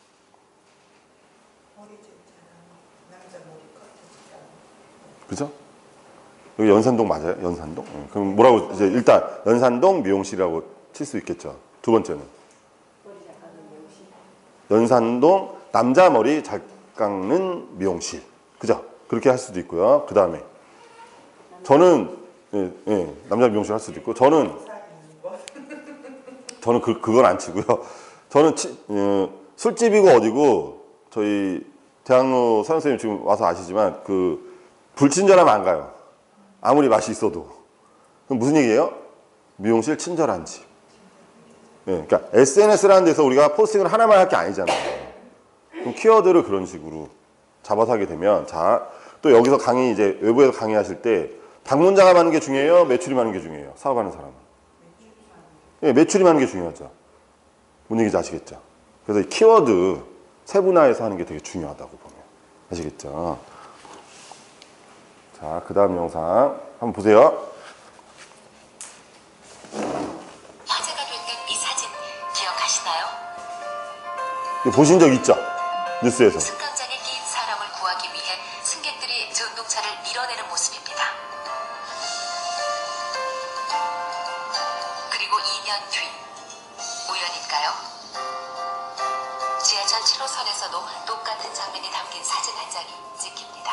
머리 좋잖아. 남자 머리 컷. 그죠? 여기 연산동 맞아요? 연산동? 네. 그럼 뭐라고, 이제 일단 연산동 미용실이라고 칠 수 있겠죠. 두 번째는. 연산동 남자 머리 잘 깎는 미용실. 그죠? 그렇게 할 수도 있고요. 그 다음에 저는 예, 예, 남자 미용실 할 수도 있고, 저는 저는 그, 그건 안 치고요. 저는 치, 예, 술집이고 어디고, 저희 대학로 서영 선생님 지금 와서 아시지만 그 불친절하면 안 가요. 아무리 맛이 있어도. 그럼 무슨 얘기예요? 미용실 친절한 집. 예, 그러니까 에스엔에스라는 데서 우리가 포스팅을 하나만 할 게 아니잖아요. 그럼 키워드를 그런 식으로 잡아서 하게 되면, 자, 또 여기서 강의, 이제 외부에서 강의하실 때 방문자가 많은 게 중요해요? 매출이 많은 게 중요해요? 사업하는 사람은? 예, 매출이 많은 게 중요하죠. 뭔 얘기인지 아시겠죠? 그래서 이 키워드 세분화해서 하는 게 되게 중요하다고 보면. 아시겠죠? 자, 그 다음 영상 한번 보세요. 화제가 됐던 이 사진 기억하시나요? 이거 보신 적 있죠? 뉴스에서. 승강장에 끼인 사람을 구하기 위해 승객들이 전동차를 밀어내는 모습입니다. 그리고 이 년 뒤, 우연일까요? 지하철 칠 호선에서도 똑같은 장면이 담긴 사진 한 장이 찍힙니다.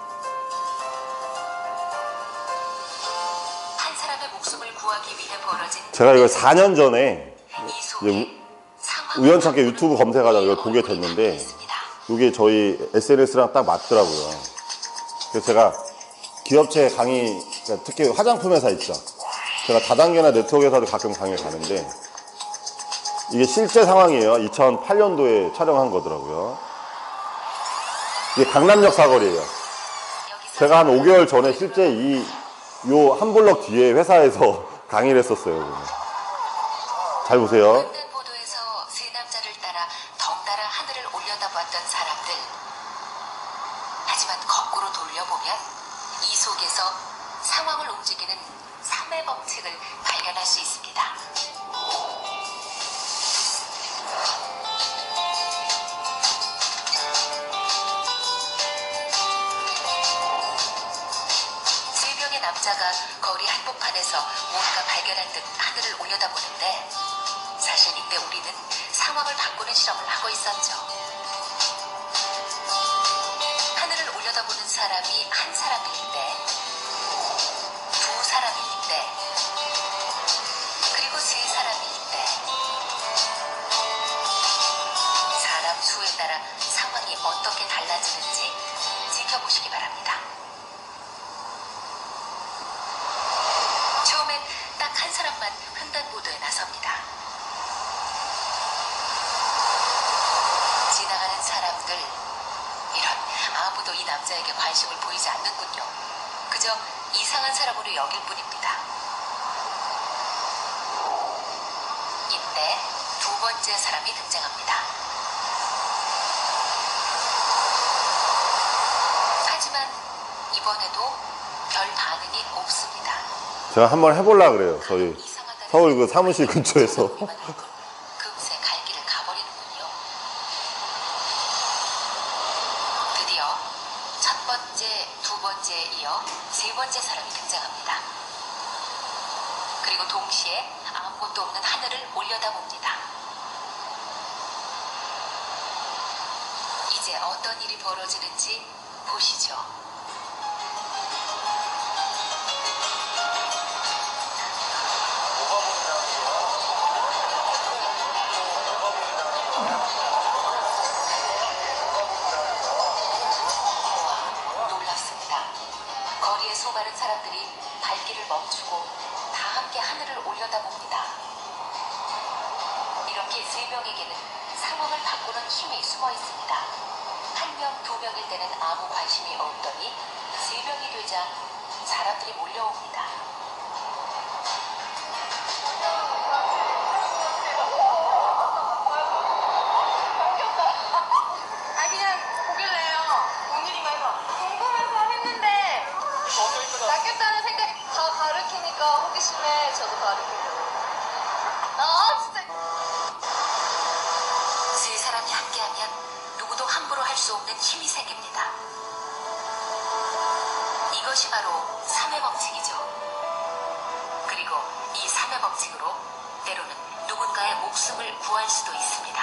한 사람의 목숨을 구하기 위해 벌어진 제가 이걸 사 년 전에 이 속에 우연찮게 유튜브 검색하다가 이걸 보게 됐는데, 이게 저희 에스엔에스랑 딱 맞더라고요. 그래서 제가 기업체 강의, 그러니까 특히 화장품 회사 있죠. 제가 다단계나 네트워크 회사도 가끔 강의를 가는데, 이게 실제 상황이에요. 이천팔 년도에 촬영한 거더라고요. 이게 강남역 사거리예요. 제가 한 오 개월 전에 실제 이, 요 한 블럭 뒤에 회사에서 강의를 했었어요. 잘 보세요. 보도에서 세 남자를 따라 덩달아 하늘을 올려다봤던 사람들. 하지만 거꾸로 돌려보면 이 속에서 움직이는 삼의 법칙을 발견할 수 있습니다. 세 명의 남자가 거리 한복판에서 무언가 발견한 듯 하늘을 올려다보는데 사실 이때 우리는 상황을 바꾸는 실험을 하고 있었죠. 하늘을 올려다보는 사람이 한 사람일 때, 두 사람일 때, 그리고 세 사람일 때 사람 수에 따라 상황이 어떻게 달라지는지 지켜보시기 바랍니다. 처음엔 딱 한 사람만 횡단보도에 나섭니다. 지나가는 사람들, 이런, 아무도 이 남자에게 관심을 보이지 않는군요. 그저 이상한 사람으로 여길 뿐입니다. 이때 두 번째 사람이 등장합니다. 하지만 이번에도 별 반응이 없습니다. 제가 한번 해보려고 그래요. 저희 이상하다는 서울 그 사무실 근처에서. 금세 갈 길을 가버리는군요. 드디어 첫 번째, 두 번째에 이어 세 번째 사람이 등장합니다. 그리고 동시에 아무것도 없는 하늘을 올려다봅니다. 이제 어떤 일이 벌어지는지 보시죠. 놀랍습니다. 거리의 수많은 사람들이 발길을 멈추고 다 함께 하늘을 올려다봅니다. 이렇게 세 명에게는 상황을 바꾸는 힘이 숨어 있습니다. 한 명, 두 명일 때는 아무 관심이 없더니 세 명이 되자 사람들이 몰려옵니다. 아 그냥 보길래요. 오늘인가 해서 궁금해서 했는데 낚였다는 생각이 다 가르치니까 호기심에 저도 가르치려고. 아 진짜. 세 사람이 함께하면 누구도 함부로 할 수 없는 힘이 생깁니다. 이것이 바로 삼의 법칙이죠. 그리고 이 삼의 법칙으로 때로는 누군가의 목숨을 구할 수도 있습니다.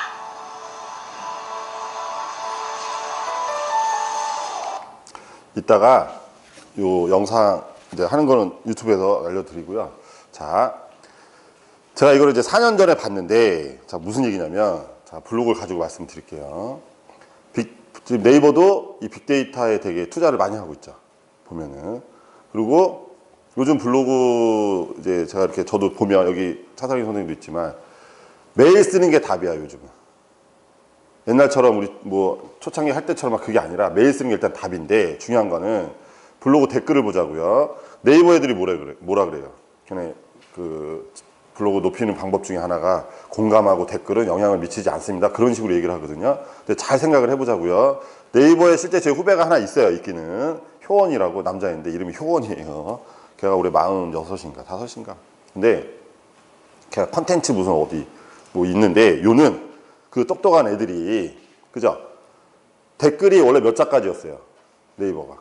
이따가 요 영상 이제 하는 거는 유튜브에서 알려드리고요. 자, 제가 이거를 이제 사 년 전에 봤는데, 자, 무슨 얘기냐면, 자, 블로그를 가지고 말씀드릴게요. 빅, 지금 네이버도 이 빅데이터에 되게 투자를 많이 하고 있죠. 보면은. 그리고 요즘 블로그 이제 제가 이렇게 저도 보면 여기 차상희 선생님도 있지만 매일 쓰는 게 답이야, 요즘은. 옛날처럼 우리 뭐 초창기 할 때처럼 막 그게 아니라 매일 쓰는 게 일단 답인데 중요한 거는 블로그 댓글을 보자고요. 네이버 애들이 뭐라 그래, 뭐라 그래요. 걔네 그 블로그 높이는 방법 중에 하나가 공감하고 댓글은 영향을 미치지 않습니다. 그런 식으로 얘기를 하거든요. 근데 잘 생각을 해보자고요. 네이버에 실제 제 후배가 하나 있어요. 있기는 효원이라고 남자인데 이름이 효원이에요. 걔가 올해 마흔여섯인가 다섯인가. 근데 걔가 컨텐츠 무슨 어디 뭐 있는데 요는 그 똑똑한 애들이 그죠? 댓글이 원래 몇 자까지였어요. 네이버가.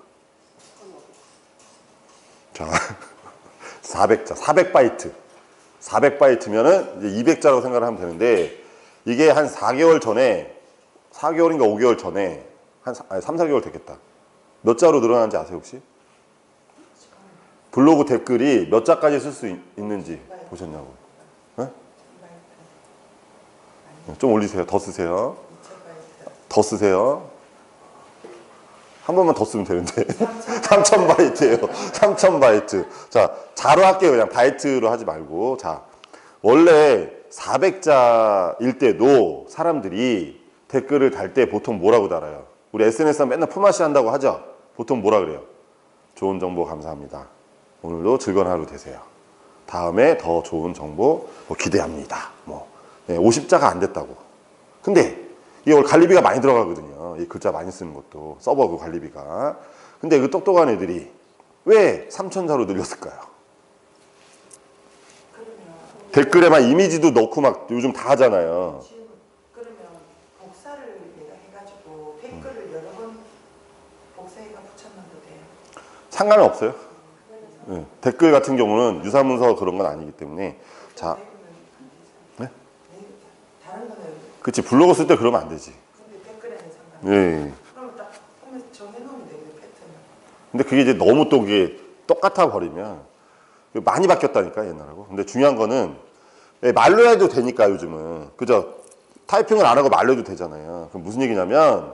자, 사백 자, 사백 바이트. 사백 바이트면은 이제 이백 자라고 생각을 하면 되는데 이게 한 사 개월 전에 사 개월인가 오 개월 전에 한 삼, 사 개월 됐겠다. 몇 자로 늘어난지 아세요, 혹시? 블로그 댓글이 몇 자까지 쓸 수 있는지 보셨냐고. 네? 좀 올리세요. 더 쓰세요. 더 쓰세요. 한 번만 더 쓰면 되는데. 삼천 바이트예요. 삼천 바이트. 자, 자로 할게요. 그냥 바이트로 하지 말고. 자, 원래 사백 자일 때도 사람들이 댓글을 달 때 보통 뭐라고 달아요? 우리 에스엔에스에 맨날 품앗이 한다고 하죠? 보통 뭐라 그래요? 좋은 정보 감사합니다. 오늘도 즐거운 하루 되세요. 다음에 더 좋은 정보 뭐 기대합니다. 뭐 네, 오십 자가 안 됐다고. 근데 이게 원래 관리비가 많이 들어가거든요. 이 글자 많이 쓰는 것도 서버 그 관리비가. 근데 그 똑똑한 애들이 왜 삼천 자로 늘렸을까요? 댓글에만 이미지도 넣고 막 요즘 다 하잖아요. 지금 그러면 복사를 내가 해가지고 댓글을 여러 번 복사해가 붙여놔도 돼요? 상관은 없어요. 네. 댓글 같은 경우는 유사문서 그런 건 아니기 때문에 자, 네? 다른 거는 그치 블로그 쓸 때 그러면 안 되지. 근데 댓글에는 상관. 네. 그러면 딱 보면서 정해놓으면 되겠네 패턴을. 근데 그게 이제 너무 또 그게 똑같아 버리면 많이 바뀌었다니까 옛날하고. 근데 중요한 거는 말로 해도 되니까 요즘은 그죠? 타이핑을 안 하고 말로 해도 되잖아요. 그럼 무슨 얘기냐면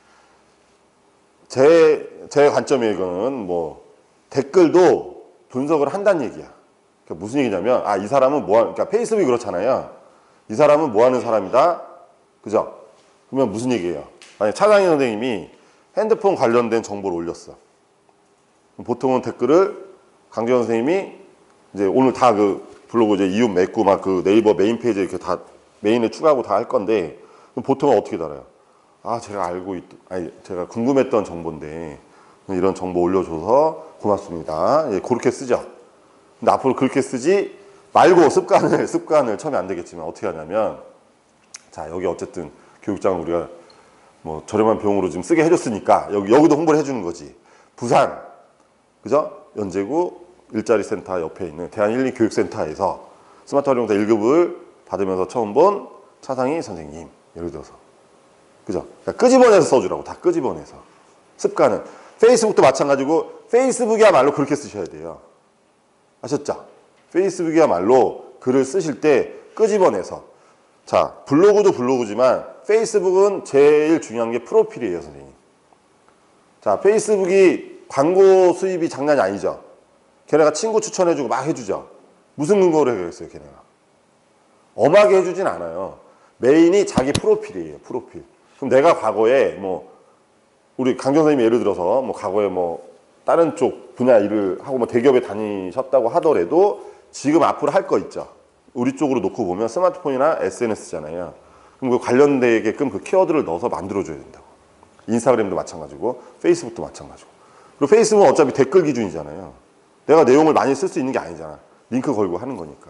제 제 관점에 이거는 뭐 댓글도 분석을 한다는 얘기야. 그러니까 무슨 얘기냐면 아 이 사람은 뭐 하는, 그러니까 페이스북이 그렇잖아요. 이 사람은 뭐 하는 사람이다, 그죠? 그러면 무슨 얘기예요? 만약 차장희 선생님이 핸드폰 관련된 정보를 올렸어. 보통은 댓글을 강재원 선생님이 이제 오늘 다 그 블로그 이제 이웃 맺고 막 그 네이버 메인 페이지에 이렇게 다 메인에 추가하고 다 할 건데 그럼 보통은 어떻게 달아요? 아 제가 알고 있, 아니 제가 궁금했던 정보인데 이런 정보 올려줘서 고맙습니다. 예, 그렇게 쓰죠. 근데 앞으로 그렇게 쓰지 말고 습관을 습관을 처음에 안 되겠지만 어떻게 하냐면 자 여기 어쨌든 교육장 우리가 뭐 저렴한 비용으로 지금 쓰게 해줬으니까 여기 여기도 홍보를 해주는 거지. 부산 그죠? 연제구 일자리 센터 옆에 있는 대한일리교육센터에서 스마트 활용사 일 급을 받으면서 처음 본 차상희 선생님 예를 들어서 그죠? 그러니까 끄집어내서 써주라고 다 끄집어내서 습관은 페이스북도 마찬가지고 페이스북이야말로 그렇게 쓰셔야 돼요. 아셨죠? 페이스북이야말로 글을 쓰실 때 끄집어내서 자 블로그도 블로그지만 페이스북은 제일 중요한 게 프로필이에요 선생님. 자 페이스북이 광고 수입이 장난이 아니죠. 걔네가 친구 추천해주고 막 해주죠. 무슨 근거로 해결했어요 걔네가? 엄하게 해주진 않아요. 메인이 자기 프로필이에요. 프로필. 그럼 내가 과거에 뭐 우리 강정 선생님이 예를 들어서 뭐 과거에 뭐 다른 쪽 분야 일을 하고 뭐 대기업에 다니셨다고 하더라도 지금 앞으로 할 거 있죠. 우리 쪽으로 놓고 보면 스마트폰이나 에스엔에스잖아요. 그럼 그 관련되게끔 그 키워드를 넣어서 만들어줘야 된다고. 인스타그램도 마찬가지고 페이스북도 마찬가지고. 그리고 페이스북은 어차피 댓글 기준이잖아요. 내가 내용을 많이 쓸 수 있는 게 아니잖아. 링크 걸고 하는 거니까.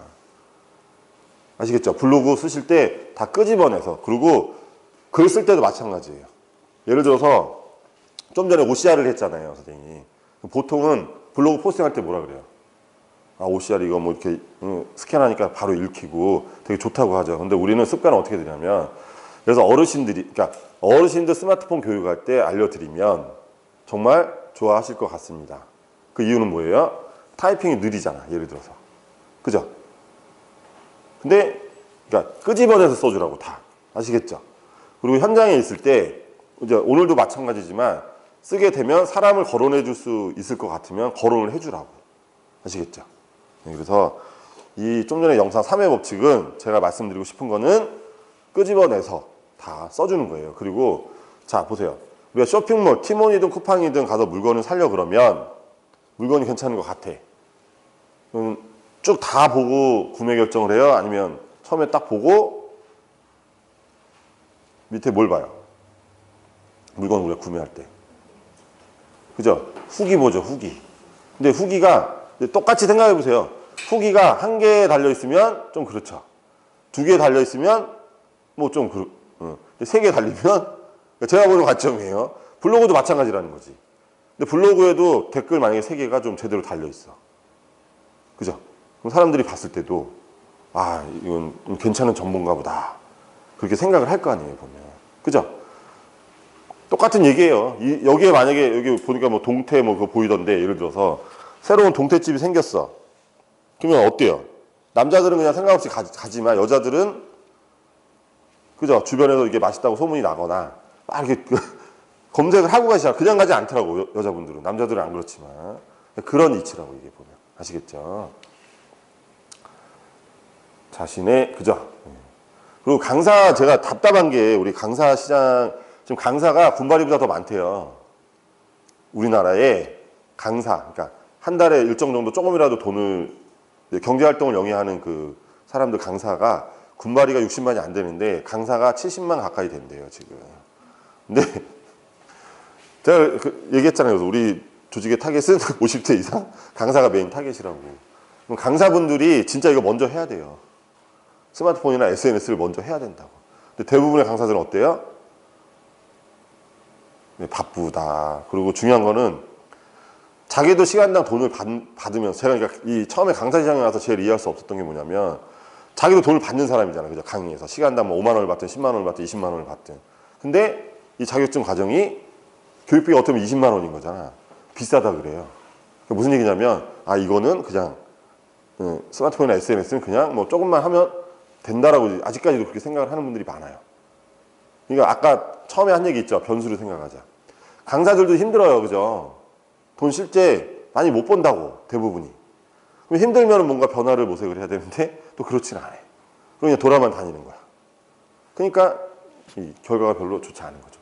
아시겠죠? 블로그 쓰실 때 다 끄집어내서 그리고 글 쓸 때도 마찬가지예요. 예를 들어서 좀 전에 오씨알을 했잖아요 선생님이. 보통은 블로그 포스팅할 때 뭐라 그래요? 아 오씨알 이거 뭐 이렇게 스캔하니까 바로 읽히고 되게 좋다고 하죠. 근데 우리는 습관을 어떻게 되냐면 그래서 어르신들이 그러니까 어르신들 스마트폰 교육할 때 알려드리면 정말 좋아하실 것 같습니다. 그 이유는 뭐예요? 타이핑이 느리잖아 예를 들어서 그죠? 근데 그러니까 끄집어내서 써주라고 다 아시겠죠? 그리고 현장에 있을 때 이제 오늘도 마찬가지지만 쓰게 되면 사람을 거론해 줄 수 있을 것 같으면 거론을 해주라고 아시겠죠? 그래서 이 좀 전에 영상 삼 회 법칙은 제가 말씀드리고 싶은 거는 끄집어내서 다 써주는 거예요. 그리고 자 보세요. 우리가 쇼핑몰, 티몬이든 쿠팡이든 가서 물건을 사려 그러면 물건이 괜찮은 것 같아. 음, 쭉 다 보고 구매 결정을 해요? 아니면 처음에 딱 보고 밑에 뭘 봐요? 물건 우리가 구매할 때. 그죠? 후기 보죠, 후기. 근데 후기가 똑같이 생각해 보세요. 후기가 한 개 달려있으면 좀 그렇죠. 두 개 달려있으면 뭐 좀 그렇, 어. 세 개 달리면 제가 보는 관점이에요. 블로그도 마찬가지라는 거지. 근데 블로그에도 댓글 만약에 세 개가 좀 제대로 달려있어. 그죠? 그럼 사람들이 봤을 때도 아 이건 괜찮은 정보인가 보다. 그렇게 생각을 할 거 아니에요 보면. 그죠? 똑같은 얘기예요. 이, 여기에 만약에 여기 보니까 뭐 동태 뭐 그거 보이던데 예를 들어서 새로운 동태집이 생겼어. 그러면 어때요? 남자들은 그냥 생각 없이 가, 가지만 여자들은 그죠? 주변에서 이게 맛있다고 소문이 나거나 막 이렇게 검색을 하고 가시잖아. 그냥 가지 않더라고 여, 여자분들은. 남자들은 안 그렇지만 그런 이치라고 이게 보면 아시겠죠? 자신의 그죠? 그리고 강사 제가 답답한 게 우리 강사 시장 지금 강사가 군바리보다 더 많대요. 우리나라에 강사 그러니까 한 달에 일정 정도 조금이라도 돈을 경제활동을 영위하는 그 사람들 강사가 군바리가 육십만이 안 되는데 강사가 칠십만 가까이 된대요 지금. 근데 제가 그 얘기했잖아요. 그래서 우리 조직의 타겟은 오십 대 이상 강사가 메인 타겟이라고. 그럼 강사분들이 진짜 이거 먼저 해야 돼요. 스마트폰이나 에스엔에스를 먼저 해야 된다고. 근데 대부분의 강사들은 어때요? 네, 바쁘다. 그리고 중요한 거는 자기도 시간당 돈을 받, 받으면서 제가 그러니까 이 처음에 강사 시장에 와서 제일 이해할 수 없었던 게 뭐냐면 자기도 돈을 받는 사람이잖아요. 그죠? 강의에서 시간당 뭐 오만 원을 받든 십만 원을 받든 이십만 원을 받든. 근데 이 자격증 과정이 교육비가 어떻게 보면 이십만 원인 거잖아. 비싸다 그래요. 그러니까 무슨 얘기냐면 아 이거는 그냥 스마트폰이나 에스엔에스는 그냥 뭐 조금만 하면 된다라고 아직까지도 그렇게 생각을 하는 분들이 많아요. 그러니까 아까 처음에 한 얘기 있죠. 변수를 생각하자. 강사들도 힘들어요. 그죠? 돈 실제 많이 못 번다고 대부분이. 그럼 힘들면 뭔가 변화를 모색을 해야 되는데 또 그렇진 않아요. 그냥 돌아만 다니는 거야. 그러니까 이 결과가 별로 좋지 않은 거죠.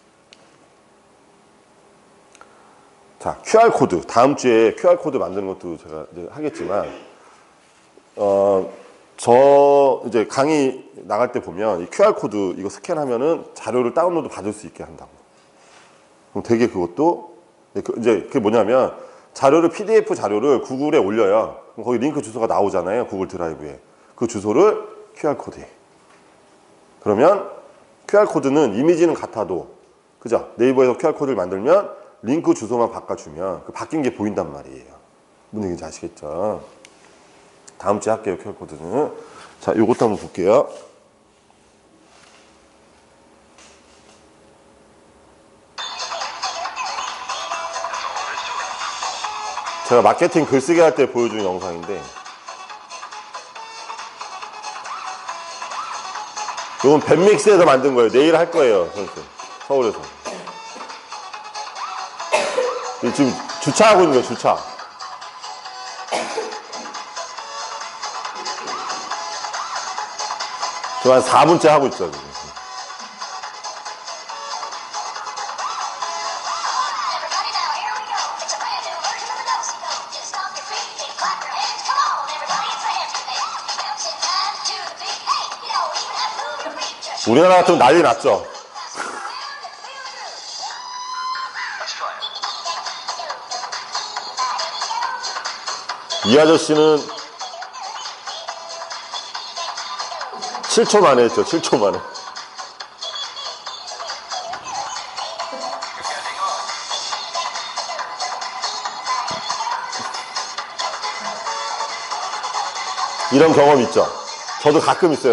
자, 큐알코드. 다음 주에 큐알코드 만드는 것도 제가 이제 하겠지만 어, 저 이제 강의 나갈 때 보면 이 큐알코드 이거 스캔하면은 자료를 다운로드 받을 수 있게 한다고. 그럼 되게 그것도 이제 그게 뭐냐면 자료를 피디에프 자료를 구글에 올려요. 그럼 거기 링크 주소가 나오잖아요. 구글 드라이브에. 그 주소를 큐알코드에. 그러면 큐알코드는 이미지는 같아도 그죠? 네이버에서 큐알코드를 만들면 링크 주소만 바꿔주면 그 바뀐 게 보인단 말이에요. 무슨 얘기인지 아시겠죠? 다음 주에 할게요. 큐알코드는. 자, 요것도 한번 볼게요. 제가 마케팅 글쓰기 할 때 보여준 영상인데 이건 밴믹스에서 만든 거예요. 내일 할 거예요. 선생님. 서울에서. 지금 주차하고 있는 거예요. 주차. 지금 한 사 분째 하고 있죠. 지금. 우리나라 같으면 난리 났죠. 이 아저씨는 칠 초 만에 했죠. 칠 초 만에. 이런 경험 있죠. 저도 가끔 있어요.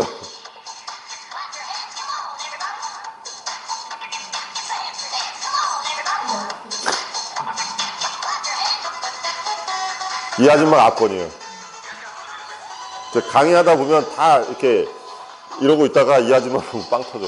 이 아줌마가 압권이에요. 강의하다 보면 다 이렇게 이러고 있다가 이 아줌마가 빵 터져.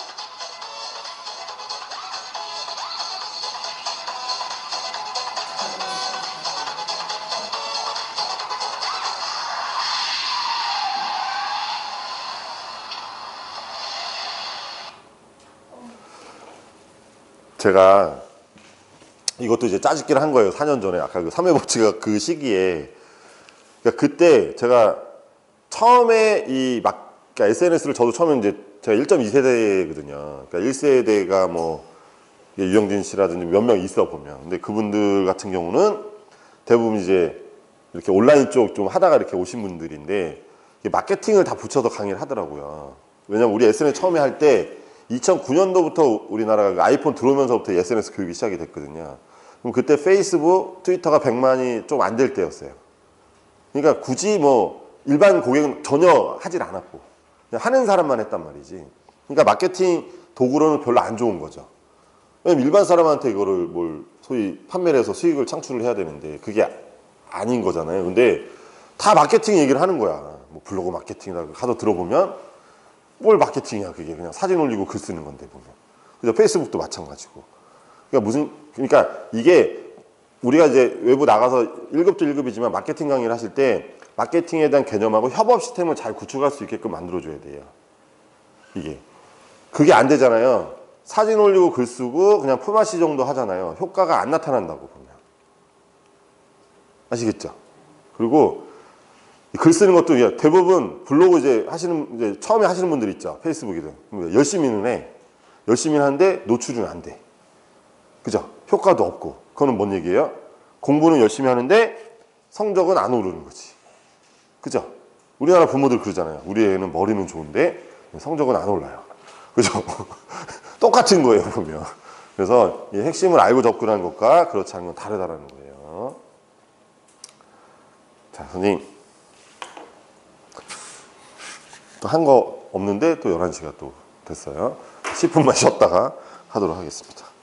제가 이것도 이제 짜집기를 한 거예요. 사 년 전에. 아까 그 삼 회 법칙가 그 시기에. 그러니까 그때 제가 처음에 이 막, 그러니까 에스엔에스를 저도 처음에 이제 제가 일 점 이 세대거든요. 그러니까 일 세대가 뭐 유영진 씨라든지 몇 명 있어 보면. 근데 그분들 같은 경우는 대부분 이제 이렇게 온라인 쪽 좀 하다가 이렇게 오신 분들인데 마케팅을 다 붙여서 강의를 하더라고요. 왜냐면 우리 에스엔에스 처음에 할 때 이천구 년도부터 우리나라가 아이폰 들어오면서부터 에스엔에스 교육이 시작이 됐거든요. 그럼 그때 페이스북, 트위터가 백만이 좀 안 될 때였어요. 그러니까 굳이 뭐 일반 고객은 전혀 하질 않았고 그냥 하는 사람만 했단 말이지. 그러니까 마케팅 도구로는 별로 안 좋은 거죠. 왜냐면 일반 사람한테 이거를 뭘 소위 판매를 해서 수익을 창출을 해야 되는데 그게 아닌 거잖아요. 근데 다 마케팅 얘기를 하는 거야. 뭐 블로그 마케팅이라고 가서 들어보면 뭘 마케팅이야 그게. 그냥 사진 올리고 글 쓰는 건데 보면. 그죠? 페이스북도 마찬가지고. 그러니까 무슨 그러니까 이게 우리가 이제 외부 나가서 일 급도 일 급이지만 마케팅 강의를 하실 때 마케팅에 대한 개념하고 협업 시스템을 잘 구축할 수 있게끔 만들어줘야 돼요. 이게. 그게 안 되잖아요. 사진 올리고 글 쓰고 그냥 품앗이 정도 하잖아요. 효과가 안 나타난다고 보면. 아시겠죠? 그리고 글 쓰는 것도 대부분 블로그 이제 하시는, 이제 처음에 하시는 분들 있죠. 페이스북이든. 열심히는 해. 열심히 하는데 노출은 안 돼. 그죠? 효과도 없고. 그거는 뭔 얘기예요? 공부는 열심히 하는데 성적은 안 오르는 거지. 그죠? 우리나라 부모들 그러잖아요. 우리 애는 머리는 좋은데 성적은 안 올라요. 그죠? 똑같은 거예요, 보면. 그래서 이 핵심을 알고 접근하는 것과 그렇지 않은 건 다르다라는 거예요. 자, 선생님. 또 한 거 없는데 또 열한 시가 또 됐어요. 십 분만 쉬었다가 하도록 하겠습니다.